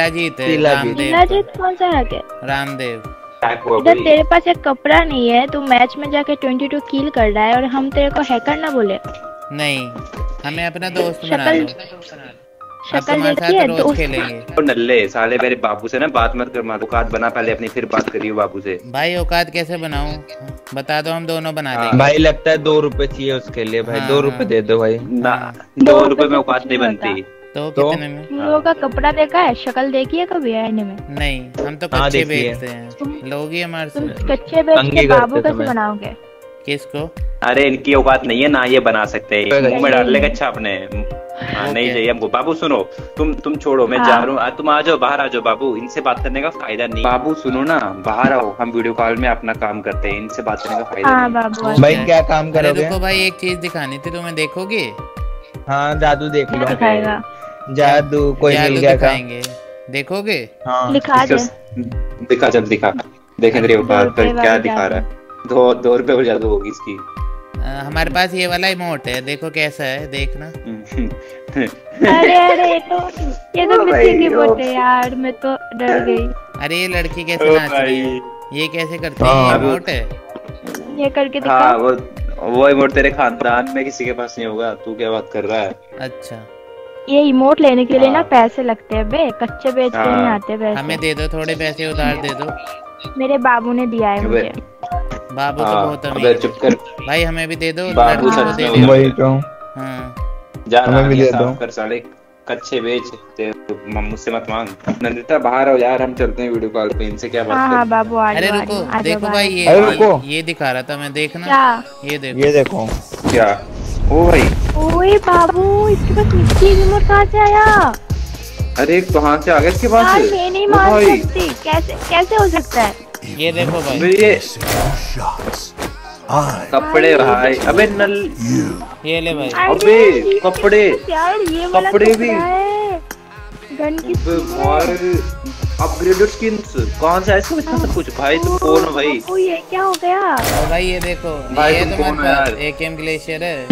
[SPEAKER 1] कौन सा हैक है?
[SPEAKER 3] रामदेव।
[SPEAKER 1] इधर तेरे पास एक कपड़ा नहीं है, तू मैच में जाके 22 किल कर रहा है और हम तेरे को हैकर ना बोले?
[SPEAKER 3] नहीं हमें अपना दोस्त बना लो।
[SPEAKER 1] शक्ल देखी है तो
[SPEAKER 5] खेलेंगे। नल्ले साले मेरे बाबू से ना बात मत कर। औकात बना पहले अपनी, फिर बात करियो बाबू से।
[SPEAKER 3] भाई औकात कैसे बनाऊं बता दो, हम दोनों बना लेंगे।
[SPEAKER 5] भाई लगता है 2 रुपए चाहिए उसके लिए। भाई 2 रुपए दे दो भाई। ना 2 रुपए में औकात नहीं बनती।
[SPEAKER 3] तो कितने में?
[SPEAKER 1] तुम लोगों का कपड़ा देखा है? शक्ल देखी है कभी आईने में?
[SPEAKER 3] नहीं हम तो कच्चे बेचते हैं। लोग ही हमारे से
[SPEAKER 1] कच्चे बेच के बाबू कैसे बनाओगे?
[SPEAKER 3] किसको?
[SPEAKER 5] अरे इनकी औकात नहीं है ना ये बना सकते हैं। मुंह में डाल ले कच्चा अपने। नहीं चाहिए हमको। बाबू सुनो, तुम छोड़ो, मैं जा रहा हूँ। तुम आ जाओ, बाहर आ जाओ बाबू। इनसे बात करने का फायदा नहीं। बाबू सुनो ना, बाहर आओ, हम वीडियो कॉल में अपना काम करते हैं। इनसे बात करने का फायदा नहीं।
[SPEAKER 4] भाई क्या काम करोगे?
[SPEAKER 3] देखो भाई एक चीज दिखानी थी तुम्हें, देखोगे?
[SPEAKER 4] हाँ जादू देख लो।
[SPEAKER 1] दिखाएगा
[SPEAKER 4] जादू कोई मिल गया
[SPEAKER 3] दिखाएंगे, देखोगे?
[SPEAKER 1] हाँ दिखा दे।
[SPEAKER 5] दिखा जब दिखा। देखें तेरी औकात क्या दिखा रहा है। 2 रुपए हो जादू होगी इसकी।
[SPEAKER 3] हमारे पास ये वाला इमोट है, देखो कैसा है, देखना।
[SPEAKER 1] अरे ये तो मिस्सी की बोट है यार, मैं तो डर गई।
[SPEAKER 3] अरे ये लड़की कैसे नाच रही है? ये कैसे करती है? इमोट है
[SPEAKER 1] ये, करके दिखा।
[SPEAKER 5] हाँ वो इमोट तेरे खानदान में किसी के पास नहीं होगा। तू क्या बात कर रहा है?
[SPEAKER 3] अच्छा
[SPEAKER 1] ये इमोट लेने के लिए ना पैसे लगते हैं बे, कच्चे बेच के नहीं आते पैसे।
[SPEAKER 3] हमें दे दो थोड़े पैसे, उधार दे दो।
[SPEAKER 1] मेरे बाबू ने दिया है मुझे।
[SPEAKER 3] बाबू तो बहुत अमीर।
[SPEAKER 5] चुप कर
[SPEAKER 3] भाई, हमें भी दे दो।
[SPEAKER 5] बाबू सच में
[SPEAKER 4] वही तो।
[SPEAKER 3] हाँ
[SPEAKER 5] जा हमें भी दे दो। कर साले कच्चे बेच मुझसे मत मांग। नंदिता बाहर आओ यार, हम चलते हैं वीडियो कॉल पे। इनसे क्या बात
[SPEAKER 1] कर। हाँ बाबू आ
[SPEAKER 3] अरे रुको, देखो भाई
[SPEAKER 4] ये
[SPEAKER 3] दिखा रहा था मैं, देखना।
[SPEAKER 1] क्या?
[SPEAKER 3] ये देखो,
[SPEAKER 4] ये देखो
[SPEAKER 5] क्या ओ भाई,
[SPEAKER 1] ओए बाबू, इसके पास मिट्टी रिमोट कहाँ से आया?
[SPEAKER 5] अरे कहाँ से आ गया इसके पास?
[SPEAKER 1] यार मैं नहीं मार सकती, कैसे हो सकता है?
[SPEAKER 3] ये देखो भाई,
[SPEAKER 5] ये कपड़े भाई, अबे नल,
[SPEAKER 3] ये ले भाई,
[SPEAKER 5] अबे कपड़े,
[SPEAKER 1] यार ये वाला
[SPEAKER 5] कपड़े भी,
[SPEAKER 1] गन की
[SPEAKER 5] अपग्रेडेड स्किन्स, कौन सा है इसमें इतना सब कुछ? भाई तुम कौन हो भाई?
[SPEAKER 1] ओ ये क्या हो गया?
[SPEAKER 3] और भाई ये देखो,
[SPEAKER 5] भाई
[SPEAKER 3] ये
[SPEAKER 5] तुम
[SPEAKER 3] तुम्हारे
[SPEAKER 5] कौन हो यार?
[SPEAKER 3] पास एकेएम ग्लेशियर है।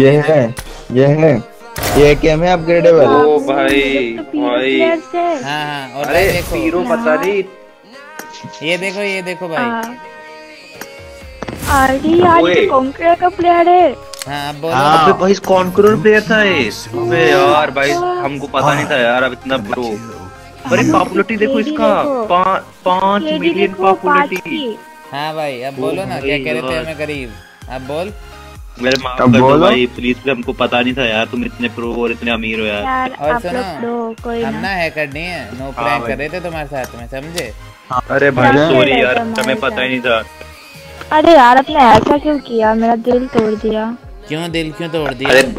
[SPEAKER 4] ये एकेएम है अपग्रेडेबल।
[SPEAKER 5] ओ भाई भाई,
[SPEAKER 3] हाँ और
[SPEAKER 5] अरे
[SPEAKER 3] भाई देखो,
[SPEAKER 5] हीरो पता नहीं,
[SPEAKER 3] ये देखो भाई,
[SPEAKER 1] अरे यार ये कॉन्करर का प्लेयर है।
[SPEAKER 3] हाँ अब बोलो।
[SPEAKER 5] अबे भाई कॉन्करर प्लेयर था ये। अबे यार भाई हमको पता नहीं था यार, अब इतना ब्रो। अरे पॉपुलैरिटी देखो इसका, 5 मिलियन पॉपुलैरिटी।
[SPEAKER 3] हाँ भाई अब बोलो ना, क्या कह रहे थे हमें गरीब, अब बोल।
[SPEAKER 5] मेरे माफ कर दो भाई प्लीज, हमको पता नहीं था यार तुम इतने प्रो और इतने अमीर हो यार।
[SPEAKER 3] और सुनो, हम ना हैकर नहीं है, नो प्रैंक कर रहे थे तुम्हारे साथ में, समझे?
[SPEAKER 5] अरे भाई सॉरी यार, हमें पता ही नहीं था।
[SPEAKER 1] अरे यार आपने ऐसा क्यों किया, मेरा दिल तोड़ दिया।
[SPEAKER 3] क्यों दिल क्यों तोड़ दिया?
[SPEAKER 5] अरे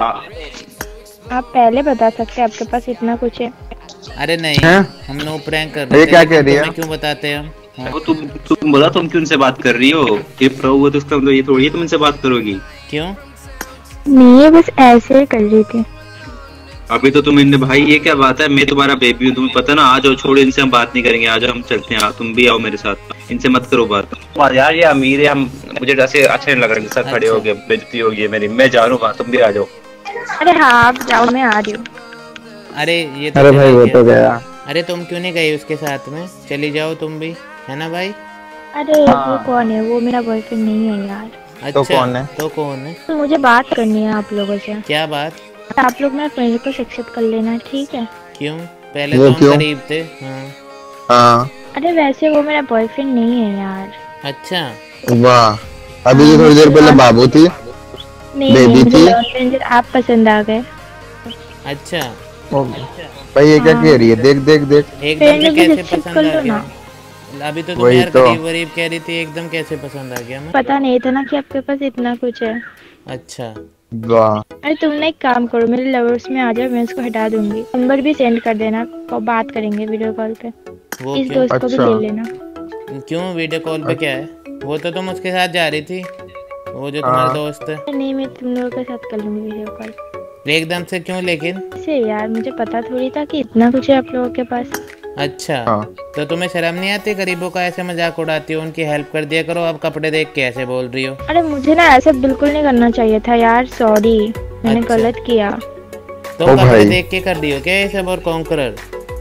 [SPEAKER 1] आप पहले बता सकते हैं, आपके पास इतना कुछ है।
[SPEAKER 3] अरे नहीं, हम नो प्रैंक कर रहे थे।
[SPEAKER 4] क्या कह रही है?
[SPEAKER 3] क्यों बताते हैं हम?
[SPEAKER 5] वो तुम बोला, तुम क्यों उनसे बात कर रही हो? ये प्रो हुआ तो उसका मतलब ये थोड़ी तुम उनसे बात करोगी।
[SPEAKER 3] क्यों
[SPEAKER 1] नहीं, बस ऐसे ही कर रही थी।
[SPEAKER 5] अभी तो तुम इनने, भाई ये क्या बात है, मैं तुम्हारा बेबी हूँ, तुम्हें पता ना। आ जाओ, छोड़ो इनसे, हम बात नहीं करेंगे, आ जाओ हम चलते हैं। तुम भी आओ मेरे साथ, इनसे मत करो बात यार। ये अमीर है, हम मुझे ऐसे अच्छे नहीं लग रहे सब खड़े हो गए, बेइज्जती हो गई मेरी। मैं जा रहा हूँ, तुम भी आ जाओ।
[SPEAKER 1] अरे हाँ आप जाओ, मैं आ रही हूँ।
[SPEAKER 3] अरे ये तो,
[SPEAKER 4] अरे भाई वो तो गया।
[SPEAKER 3] अरे तुम क्यों नहीं गई उसके साथ में? चली जाओ तुम भी, है ना भाई?
[SPEAKER 1] अरे वो कौन है? वो मेरा बॉयफ्रेंड नहीं है यार।
[SPEAKER 3] अच्छा,
[SPEAKER 4] तो कौन है?
[SPEAKER 3] तो कौन है?
[SPEAKER 1] तो मुझे बात करनी है आप लोगों से।
[SPEAKER 3] क्या बात?
[SPEAKER 1] आप लोग मेरे फ्रेंड को एक्सेप्ट कर लेना, ठीक है?
[SPEAKER 3] क्यों? पहले तो हम गरीब थे।
[SPEAKER 4] हाँ।
[SPEAKER 1] अरे वैसे वो मेरा बॉयफ्रेंड नहीं है यार।
[SPEAKER 3] अच्छा
[SPEAKER 4] वाह, अभी तो थोड़ी देर पहले बाबू थी, बेबी थी।
[SPEAKER 1] आप पसंद आ गए।
[SPEAKER 3] अच्छा
[SPEAKER 4] भाई ये क्या कह रही है? देख देख देख,
[SPEAKER 3] एकदम कैसे पसंद आ गया? अभी तो तुम यार गरीब कह रही थी, एकदम कैसे पसंद आ गया?
[SPEAKER 1] पता नहीं था ना कि आपके पास इतना कुछ है।
[SPEAKER 3] अच्छा
[SPEAKER 4] वाह।
[SPEAKER 1] अरे तुमने एक काम करो, मेरे लवर्स में आ जाओ, मैं इसको हटा दूंगी। नंबर भी सेंड कर देना, तो बात करेंगे वीडियो कॉल पे। इस दोस्त को भी ले लेना।
[SPEAKER 3] क्यों वीडियो कॉल पे क्या है? वो तो तुम उसके साथ जा रही थी, वो जो तुम्हारा दोस्त है।
[SPEAKER 1] नहीं, मैं तुम लोगों के साथ कर लूंगी वीडियो कॉल।
[SPEAKER 3] एकदम से क्यों लेकिन?
[SPEAKER 1] से यार मुझे पता थोड़ी था कि इतना कुछ है आप लोगों के पास।
[SPEAKER 3] अच्छा तो तुम्हें शर्म नहीं आती? गरीबों का ऐसे मजाक उड़ाती हो, उनकी हेल्प कर दिया करो। अब कपड़े देख के ऐसे बोल रही हो।
[SPEAKER 1] अरे मुझे ना ऐसे बिल्कुल नहीं करना चाहिए था यार, सॉरी, मैंने गलत किया।
[SPEAKER 3] तो कपड़े देख के कर दियो क्या ये सब? और कॉन्करर?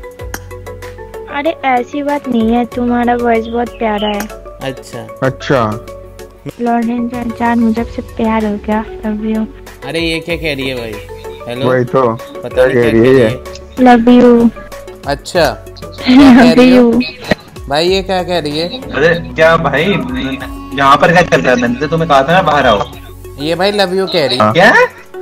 [SPEAKER 1] अरे ऐसी बात नहीं है, तुम्हारा वॉइस बहुत प्यारा है।
[SPEAKER 4] अच्छा
[SPEAKER 1] लॉर्ड जान, मुझे से प्यार हो गया, लव यू।
[SPEAKER 3] अरे ये क्या कह रही है भाई? हेलो,
[SPEAKER 4] वही तो
[SPEAKER 3] पता नहीं क्या कह रही है।
[SPEAKER 1] Love you.
[SPEAKER 3] अच्छा
[SPEAKER 1] लव यू
[SPEAKER 3] भाई, ये क्या कह रही है?
[SPEAKER 5] अरे क्या भाई, यहाँ पर क्या चल रहा है? नंदे तुम्हें कहा था ना बाहर आओ।
[SPEAKER 3] ये भाई लव यू कह रही है।
[SPEAKER 5] क्या?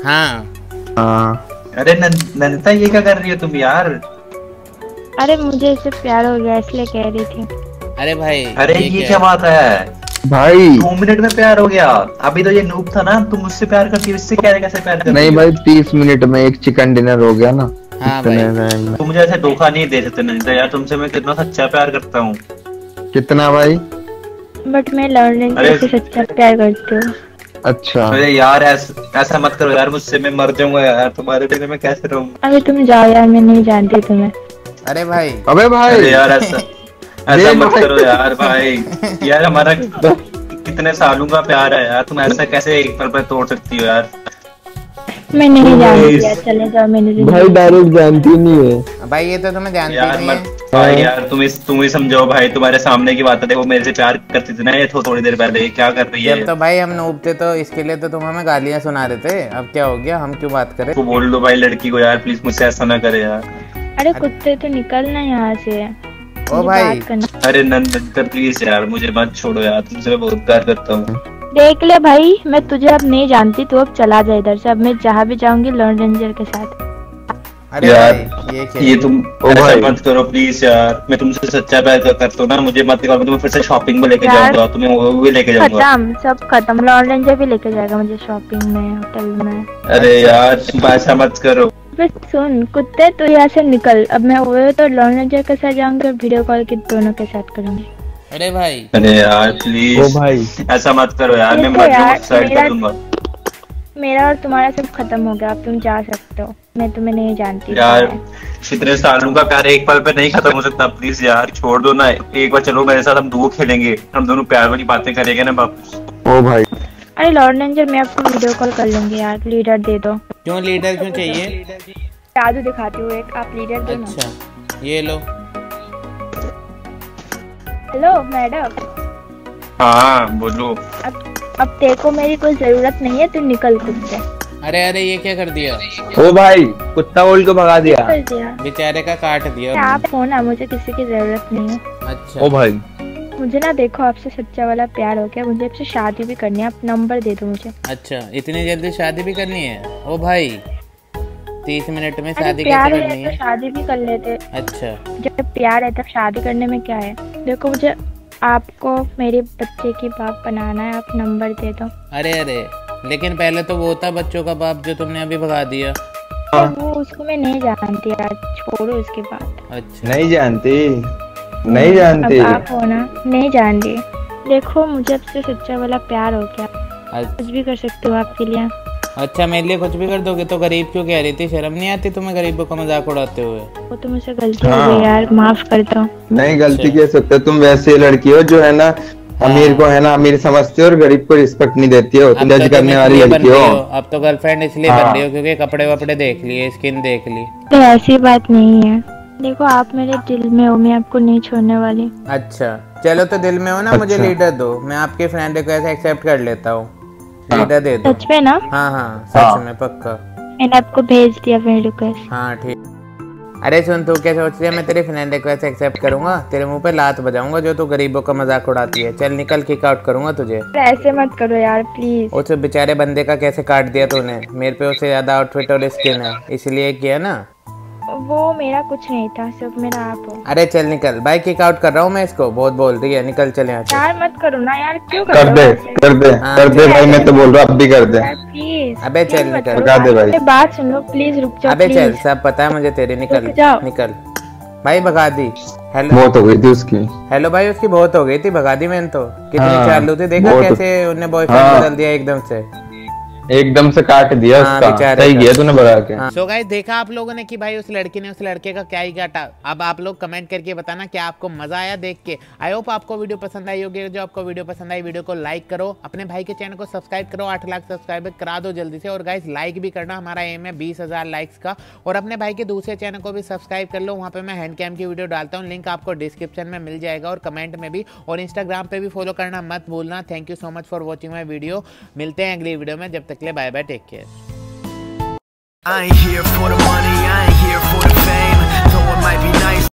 [SPEAKER 3] हाँ।
[SPEAKER 5] अरे नंदा ये क्या कर रही हो तुम यार?
[SPEAKER 1] अरे मुझे इससे प्यार हो गया इसलिए कह रही थी।
[SPEAKER 3] अरे भाई,
[SPEAKER 5] अरे ये क्या बात है
[SPEAKER 4] भाई?
[SPEAKER 5] 2 मिनट में प्यार हो गया? अभी तो ये नूब था ना, तुम मुझसे प्यार करती हो, इससे क्या कैसे प्यार करती हो?
[SPEAKER 4] नहीं भाई, 30 मिनट में एक चिकन डिनर हो गया ना।
[SPEAKER 3] हाँ भाई,
[SPEAKER 5] तुम मुझे ऐसे धोखा नहीं दे सकते नंदा यार, तुमसे मैं कितना सच्चा प्यार करता हूँ।
[SPEAKER 4] कितना भाई?
[SPEAKER 1] बट मैं लर्निंग से सच्चा प्यार करती हूँ।
[SPEAKER 4] अच्छा।
[SPEAKER 5] अरे यार ऐसा मत करो यार, मुझसे मैं मर जाऊंगा यार, तुम्हारे बिना मैं कैसे रहूँ?
[SPEAKER 1] अभी तुम जाओ यार, मैं नहीं जानती तुम्हें।
[SPEAKER 3] अरे भाई,
[SPEAKER 4] अबे भाई,
[SPEAKER 5] अरे यार ऐसा मत करो यार भाई। यार हमारा कितने सालों का प्यार है यार, तुम ऐसा कैसे एक पल पर तोड़ सकती हो यार?
[SPEAKER 1] मैं नहीं जानती यार, चले जाओ। मैंने
[SPEAKER 4] भाई डायरेक्ट जानती नहीं है
[SPEAKER 3] भाई, ये तो तुम्हें जानती
[SPEAKER 5] यार
[SPEAKER 3] नहीं
[SPEAKER 5] मत
[SPEAKER 3] है।
[SPEAKER 5] भाई यार, तुम ही समझो भाई, तुम्हारे सामने की बात है। देखो मेरे से प्यार करती थी ना ये थोड़ी देर पहले, क्या कर रही है?
[SPEAKER 3] जब तो भाई हम नूब थे तो इसके लिए तो तुम हमें गालियां सुना रहे थे, अब क्या हो गया? हम क्यों बात करें?
[SPEAKER 5] तो बोल दो भाई लड़की को यार, प्लीज मुझसे ऐसा ना करे यार।
[SPEAKER 1] अरे कुत्ते तो निकलना यहाँ से।
[SPEAKER 3] ओ भाई,
[SPEAKER 5] अरे नंदन प्लीज यार, मुझे मत छोड़ो यार, तुमसे मैं बहुत प्यार करता हूँ।
[SPEAKER 1] देख ले भाई, मैं तुझे अब नहीं जानती, तू अब चला जा इधर से। अब मैं जहाँ भी जाऊंगी लॉर्ड रेंजर के साथ।
[SPEAKER 3] अरे
[SPEAKER 5] यार
[SPEAKER 3] ये
[SPEAKER 5] तुम ऐसा मत करो प्लीज यार, मैं तुमसे सच्चा प्यार करता हूँ ना, मुझे मत करो, तुम्हें फिर से शॉपिंग में लेके जाऊंगा, तुम्हें वो भी लेके जाऊंगा।
[SPEAKER 1] खत्म, सब खत्म। लॉर्ड रेंजर भी लेके जाएगा मुझे शॉपिंग में, होटल में।
[SPEAKER 5] अरे यार ऐसा मत करो।
[SPEAKER 1] सुन कुत्ते, तू यहाँ से निकल। अब मैं वो तो लॉर्ड रेंजर के साथ जाऊंगी और वीडियो कॉल के दोनों के साथ करूंगी।
[SPEAKER 3] अरे भाई,
[SPEAKER 5] अरे यार प्लीज, ओ भाई ऐसा मत करो यार, मैं मत साइड कर दूंगा।
[SPEAKER 1] मेरा और तुम्हारा सब खत्म हो गया, अब तुम जा सकते हो, मैं तुम्हें नहीं जानती
[SPEAKER 5] यार। इतने सालों का प्यार एक पल पे नहीं खत्म हो सकता, प्लीज यार छोड़ दो ना, एक बार चलो मेरे साथ, हम दो खेलेंगे, हम दोनों प्यार वाली बातें करेंगे ना वापस। ओ भाई
[SPEAKER 1] अरे लॉर्ड रेंजर, मैं आपको वीडियो कॉल कर लूंगी यार, लीडर दे दो।
[SPEAKER 3] क्यों लीडर क्यों चाहिए?
[SPEAKER 1] जादू दिखाती हूँ एक, आप लीडर दो।
[SPEAKER 3] अच्छा ये लो।
[SPEAKER 1] Hello madam.
[SPEAKER 5] हाँ बोलो।
[SPEAKER 1] अब देखो मेरी कोई जरूरत नहीं है, तू निकल कुत्ते।
[SPEAKER 3] अरे अरे ये क्या कर दिया?
[SPEAKER 4] ओ भाई कुत्ता बोल को भगा दिया,
[SPEAKER 3] बेचारे का काट दिया।
[SPEAKER 1] आप हो ना, मुझे किसी की जरूरत नहीं है।
[SPEAKER 3] अच्छा
[SPEAKER 4] ओ भाई
[SPEAKER 1] मुझे ना देखो आपसे सच्चा वाला प्यार हो गया, मुझे आपसे शादी भी करनी है, आप नंबर दे दो मुझे।
[SPEAKER 3] अच्छा इतनी जल्दी शादी भी करनी है? ओ भाई 30 मिनट में शादी
[SPEAKER 1] कैसे
[SPEAKER 3] करनी है?
[SPEAKER 1] तो शादी भी कर लेते।
[SPEAKER 3] अच्छा
[SPEAKER 1] जब प्यार है तब शादी करने में क्या है? देखो मुझे आपको मेरे बच्चे की बाप बनाना है, आप नंबर दे दो।
[SPEAKER 3] अरे अरे लेकिन पहले तो वो था बच्चों का बाप जो तुमने अभी भगा दिया।
[SPEAKER 1] वो उसको मैं नहीं जानती यार, छोड़ो उसकी बात।
[SPEAKER 3] अच्छा
[SPEAKER 4] नहीं जानती, नहीं जानती।
[SPEAKER 1] अब आप हो ना, नहीं जानती। देखो मुझे आपसे सच्चा वाला प्यार हो गया, कुछ भी कर सकते हो आपके लिए।
[SPEAKER 3] अच्छा मेरे लिए कुछ भी कर दोगे? तो गरीब क्यों कह रही थी? शर्म नहीं आती तुम्हें गरीबों का मजाक उड़ाते हुए?
[SPEAKER 1] वो तो मुझसे गलती हो गई यार, माफ कर दो।
[SPEAKER 4] नहीं गलती कह सकते, तुम वैसे लड़की हो जो है ना अमीर को है ना अमीर समझती हो और गरीब को रिस्पेक्ट नहीं देती हो, तुम जज करने वाली लड़की हो।
[SPEAKER 3] अब तो गर्लफ्रेंड इसलिए बन रही हो क्योंकि कपड़े वपड़े देख लिए, स्किन देख ली।
[SPEAKER 1] तो ऐसी बात नहीं है, देखो आप मेरे दिल में हो, मैं आपको नहीं छोड़ने वाली।
[SPEAKER 3] अच्छा चलो तो दिल में हो ना, मुझे लीडर दो, मैं आपके फ्रेंड रिक्वेस्ट एक्सेप्ट कर लेता हूँ, लीडर दे दो।
[SPEAKER 1] सच में ना?
[SPEAKER 3] हाँ हाँ सच में पक्का।
[SPEAKER 1] मैंने आपको भेज दिया फ्रेंड रिक्वेस्ट।
[SPEAKER 3] हाँ ठीक। अरे सुन, तू क्या सोच रही है मैं तेरी फ्रेंड रिक्वेस्ट एक्सेप्ट करूंगा? तेरे मुंह पे लात बजाऊंगा जो तू गरीबों का मजाक उड़ाती है। चल निकल, किक आउट करूंगा तुझे।
[SPEAKER 1] ऐसे मत करो यार प्लीज।
[SPEAKER 3] उस बेचारे बंदे का कैसे काट दिया तूने? मेरे पे उससे ज्यादा आउटफिट और स्किन है इसलिए किया ना।
[SPEAKER 1] वो मेरा कुछ नहीं था, सिर्फ मेरा आप हो।
[SPEAKER 3] अरे चल निकल भाई, किक आउट कर रहा हूँ मैं इसको, बहुत बोल रही है, निकल चले यहाँ से।
[SPEAKER 1] यार मत करो ना यार, क्यों
[SPEAKER 4] कर दे कर दे कर दे भाई, मैं तो बोल रहा हूँ अब भी कर दे
[SPEAKER 1] प्लीज।
[SPEAKER 3] अबे चल निकल,
[SPEAKER 4] भगा दे भाई।
[SPEAKER 1] बात सुन लो प्लीज, रुक जाओ।
[SPEAKER 3] अबे चल, सब पता है मुझे तेरी, निकल निकल भाई, भगा दी। हेलो,
[SPEAKER 4] बहुत हो गई थी उसकी।
[SPEAKER 3] हेलो भाई, उसकी बहुत हो गई थी, भगा दी मैंने तो। कितनी चालू थी, देखा कैसे उन्हें बॉयफ्रेंड बदल दिया एकदम से काट दिया उसका। सही किया तूने भगा के। सो गाइस देखा आप लोगों ने कि भाई उस लड़की ने उस लड़के का क्या ही काटा। अब आप लोग कमेंट करके बताना क्या आपको मजा आया देख के। आई होप आपको वीडियो पसंद आई होगी। जो आपको वीडियो पसंद आई, वीडियो को लाइक करो, अपने भाई के चैनल को सब्सक्राइब करो, 8 लाख सब्सक्राइबर करा दो जल्दी से। और गाइस लाइक भी करना, हमारा एम है 20,000 लाइक्स का। और अपने भाई के दूसरे चैनल को भी सब्सक्राइब कर लो, वहाँ पे मैं हैंड कैम की वीडियो डालता हूँ, लिंक आपको डिस्क्रिप्शन में मिल जाएगा और कमेंट में भी। और इंस्टाग्राम पे भी फॉलो करना मत भूलना। Thank you so much for watching my video. मिलते हैं अगली वीडियो में, जब तक के लिए bye bye, take care. I ain't here for the money,